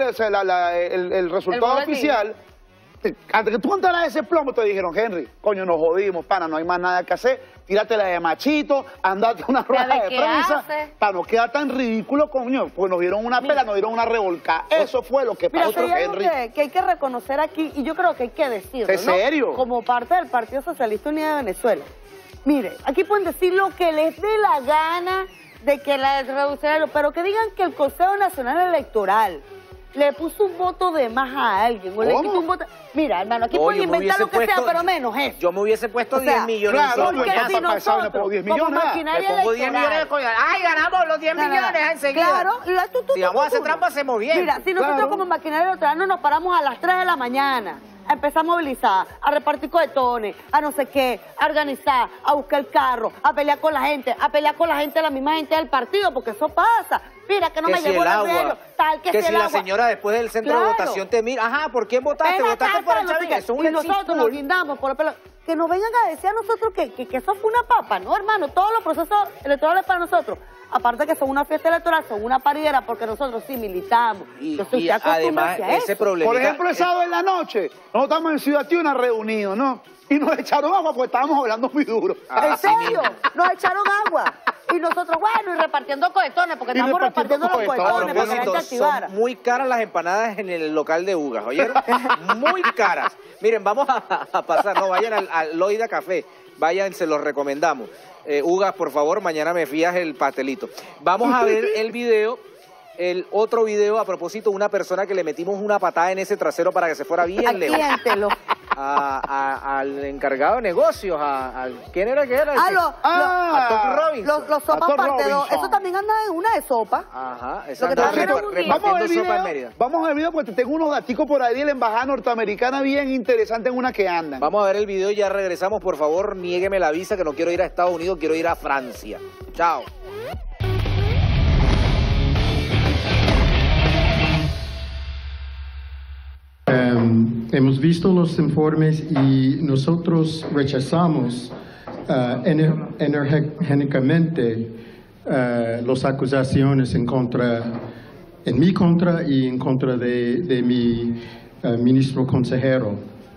el resultado oficial, antes que tú contaras ese plomo, te dijeron, Henry, coño, nos jodimos, pana, no hay más nada que hacer, tíratela de machito, andate una rueda de prensa, para no quedar tan ridículo, coño, porque nos dieron una pela, nos dieron una revolcada. Eso fue lo que pasó, Henry. Que hay que reconocer aquí, y yo creo que hay que decirlo, ¿Es serio? Como parte del Partido Socialista Unido de Venezuela. Mire, aquí pueden decir lo que les dé la gana de que la reducción, pero que digan que el Consejo Nacional Electoral le puso un voto de más a alguien, o le quitó un voto... Mira, hermano, aquí pueden inventar lo que sea, pero menos eso. Yo me hubiese puesto 10 millones. Claro, porque si nosotros, como maquinaria le pongo 10 millones, ¡ay, ganamos los 10 millones enseguida! Claro, si vamos a hacer trampa, hacemos bien. Mira, si nosotros como maquinaria electoral no nos paramos a las 3 de la mañana, a empezar a movilizar, a repartir cohetones, a no sé qué, a organizar, a buscar el carro, a pelear con la gente, la misma gente del partido, porque eso pasa. Mira, que no me llevó el riesgo, tal que si la señora después del centro de votación te mira, ajá, ¿por quién votaste? Votaste por el Chavín, eso es un y nosotros nos guindamos por el pelo. Que nos vengan a decir a nosotros que eso fue una papa, ¿no, hermano? Todos los procesos electorales para nosotros, aparte que son una fiesta electoral, son una paridera, porque nosotros sí militamos. Y además, ese problema. Por ejemplo, el sábado en la noche, nosotros estamos en Ciudad Tiuna reunidos, ¿no? Y nos echaron agua porque estábamos hablando muy duro. ¿En serio? Nos echaron agua. Y nosotros, bueno, y repartiendo cohetones, porque estamos repartiendo los cohetones para que la gente activara. Son muy caras las empanadas en el local de Ugas, ¿oyeron? Muy caras. Miren, vamos a pasar, no, vayan al Loida Café, vayan, se los recomendamos. Ugas, por favor, mañana me fías el pastelito. Vamos a ver el video, el otro video, a propósito, una persona que le metimos una patada en ese trasero para que se fuera bien lejos. Al encargado de negocios, ¿quién era que era? A Tom Robinson. Los sopas parte 2. Eso también anda en una de sopa. Ajá, eso anda repartiendo sopa en Mérida. Vamos al video porque tengo unos daticos por ahí de la embajada norteamericana bien interesante en una que andan. Vamos a ver el video y ya regresamos. Por favor, niégueme la visa, que no quiero ir a Estados Unidos, quiero ir a Francia. Chao. Hemos visto los informes y nosotros rechazamos enérgicamente las acusaciones en mi contra y en contra de mi ministro consejero.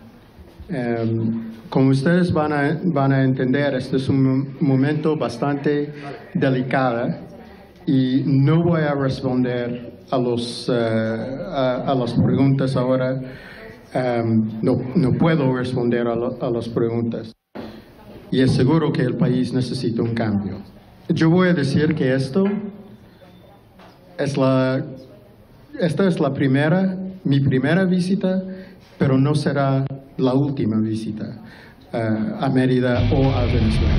Como ustedes van a entender, este es un momento bastante delicado y no voy a responder a las preguntas ahora. No puedo responder a las preguntas. Y es seguro que el país necesita un cambio. Yo voy a decir que esta es mi primera visita, pero no será la última visita a Mérida o a Venezuela.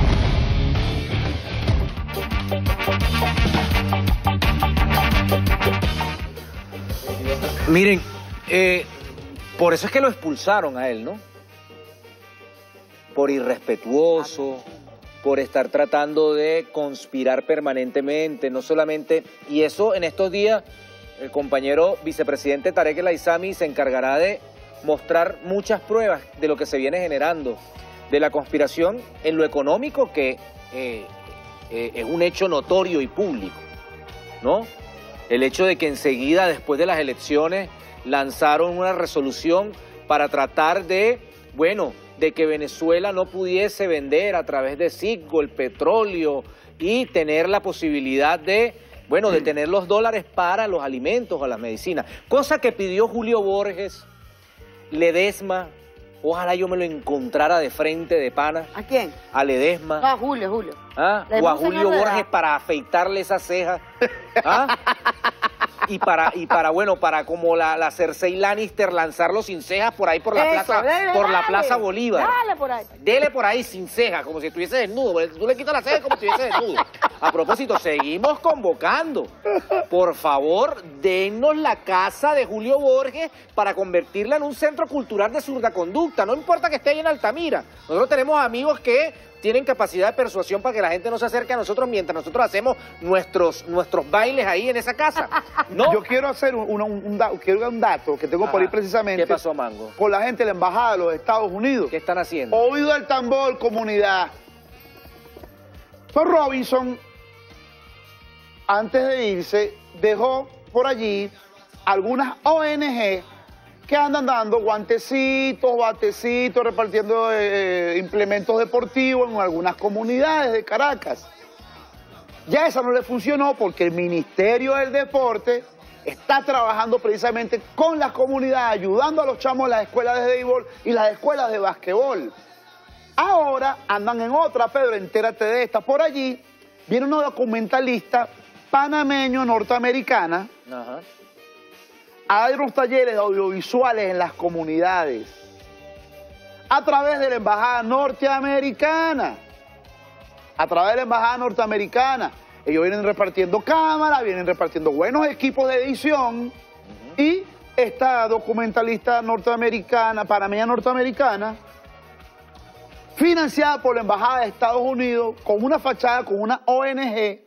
Miren, por eso es que lo expulsaron a él, ¿no? Por irrespetuoso, por estar tratando de conspirar permanentemente, no solamente, y eso en estos días el compañero vicepresidente Tarek El Aissami se encargará de mostrar muchas pruebas de lo que se viene generando, de la conspiración en lo económico, que es un hecho notorio y público, ¿no? El hecho de que enseguida, después de las elecciones, lanzaron una resolución para tratar de, bueno, de que Venezuela no pudiese vender a través de Citgo el petróleo y tener la posibilidad de, bueno, de tener los dólares para los alimentos o las medicinas. Cosa que pidió Julio Borges, Ledesma. Ojalá yo me lo encontrara de frente, de pana. ¿A quién? A Ledesma. No, a Julio. ¿Ah? O a Julio Borges para afeitarle esas cejas. ¿Ah? Y para bueno, para como la Cersei Lannister lanzarlo sin cejas por ahí por la Plaza Bolívar. Dale por ahí. Dele por ahí sin cejas, como si estuviese desnudo. Tú le quitas las cejas como si estuviese desnudo. A propósito, seguimos convocando. Por favor, dennos la casa de Julio Borges para convertirla en un centro cultural de zurdaconducta. No importa que esté ahí en Altamira. Nosotros tenemos amigos que tienen capacidad de persuasión para que la gente no se acerque a nosotros mientras nosotros hacemos nuestros bailes ahí en esa casa. ¿No? Yo quiero hacer un dato que tengo por ahí precisamente. ¿Qué pasó, Mango? Por la gente de la Embajada de los Estados Unidos. ¿Qué están haciendo? Oído el tambor, comunidad. Tom Robinson, antes de irse, dejó por allí algunas ONG que andan dando guantecitos, batecitos, repartiendo implementos deportivos en algunas comunidades de Caracas. Ya esa no le funcionó porque el Ministerio del Deporte está trabajando precisamente con las comunidades, ayudando a los chamos en las escuelas de béisbol y las escuelas de basquetbol. Ahora andan en otra, Pedro, entérate de esta. Por allí viene una documentalista panameño norteamericana. Ajá. Hay unos talleres audiovisuales en las comunidades a través de la Embajada Norteamericana. A través de la Embajada Norteamericana. Ellos vienen repartiendo cámaras, vienen repartiendo buenos equipos de edición y esta documentalista norteamericana, panameña norteamericana, financiada por la Embajada de Estados Unidos, con una fachada, con una ONG,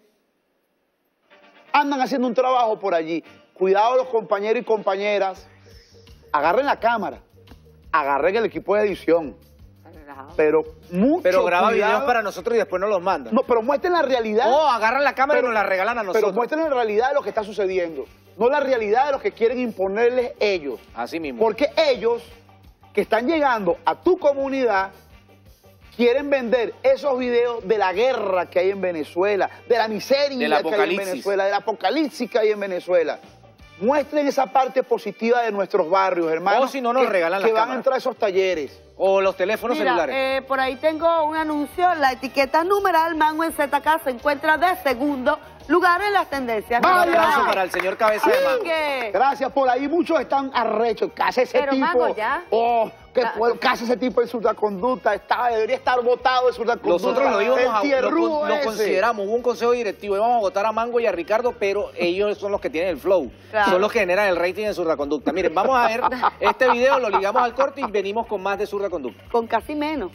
andan haciendo un trabajo por allí. Cuidado los compañeros y compañeras, agarren la cámara, agarren el equipo de edición, pero graba cuidado. videos para nosotros y después nos los mandan. No, pero muestren la realidad. No, agarran la cámara y nos la regalan a nosotros. Pero muestren la realidad de lo que está sucediendo, no la realidad de lo que quieren imponerles ellos. Así mismo. Porque ellos, que están llegando a tu comunidad, quieren vender esos videos de la guerra que hay en Venezuela, de la miseria que hay en Venezuela, del apocalipsis que hay en Venezuela. Muestren esa parte positiva de nuestros barrios, hermanos. O si no, nos regalan la cámara. Que van cámara. a entrar a esos talleres. O los teléfonos celulares. Por ahí tengo un anuncio. La etiqueta numeral Mango en ZK se encuentra de segundo lugar en las tendencias. Un aplauso para el señor Cabeza de Mango. Gracias, por ahí muchos están arrechos. Casi ese Pero tipo. Mango, ya. Casi ese tipo de zurdaconducta. Debería estar votado de zurdaconducta. Nosotros lo lo consideramos. Hubo un consejo directivo. Íbamos a votar a Mango y a Ricardo, pero ellos son los que tienen el flow. Claro. Son los que generan el rating de zurdaconducta. Miren, vamos a ver este video, lo ligamos al corte y venimos con más de zurdaconducta. Con casi menos.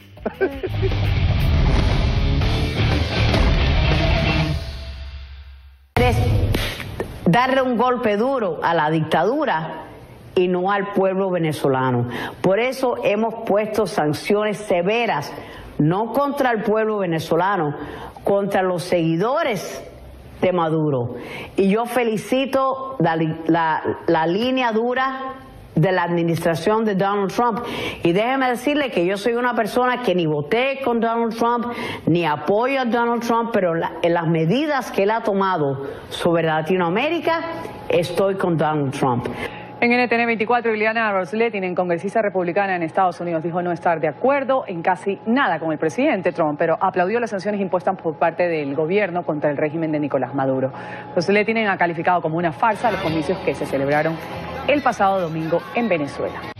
Darle un golpe duro a la dictadura y no al pueblo venezolano. Por eso hemos puesto sanciones severas, no contra el pueblo venezolano, contra los seguidores de Maduro. Y yo felicito la línea dura de la administración de Donald Trump. Y déjeme decirle que yo soy una persona que ni voté con Donald Trump, ni apoyo a Donald Trump, pero en las medidas que él ha tomado sobre Latinoamérica, estoy con Donald Trump. En NTN 24, Ileana Ros-Lehtinen, congresista republicana en Estados Unidos, dijo no estar de acuerdo en casi nada con el presidente Trump, pero aplaudió las sanciones impuestas por parte del gobierno contra el régimen de Nicolás Maduro. Ros-Lehtinen ha calificado como una farsa los comicios que se celebraron el pasado domingo en Venezuela.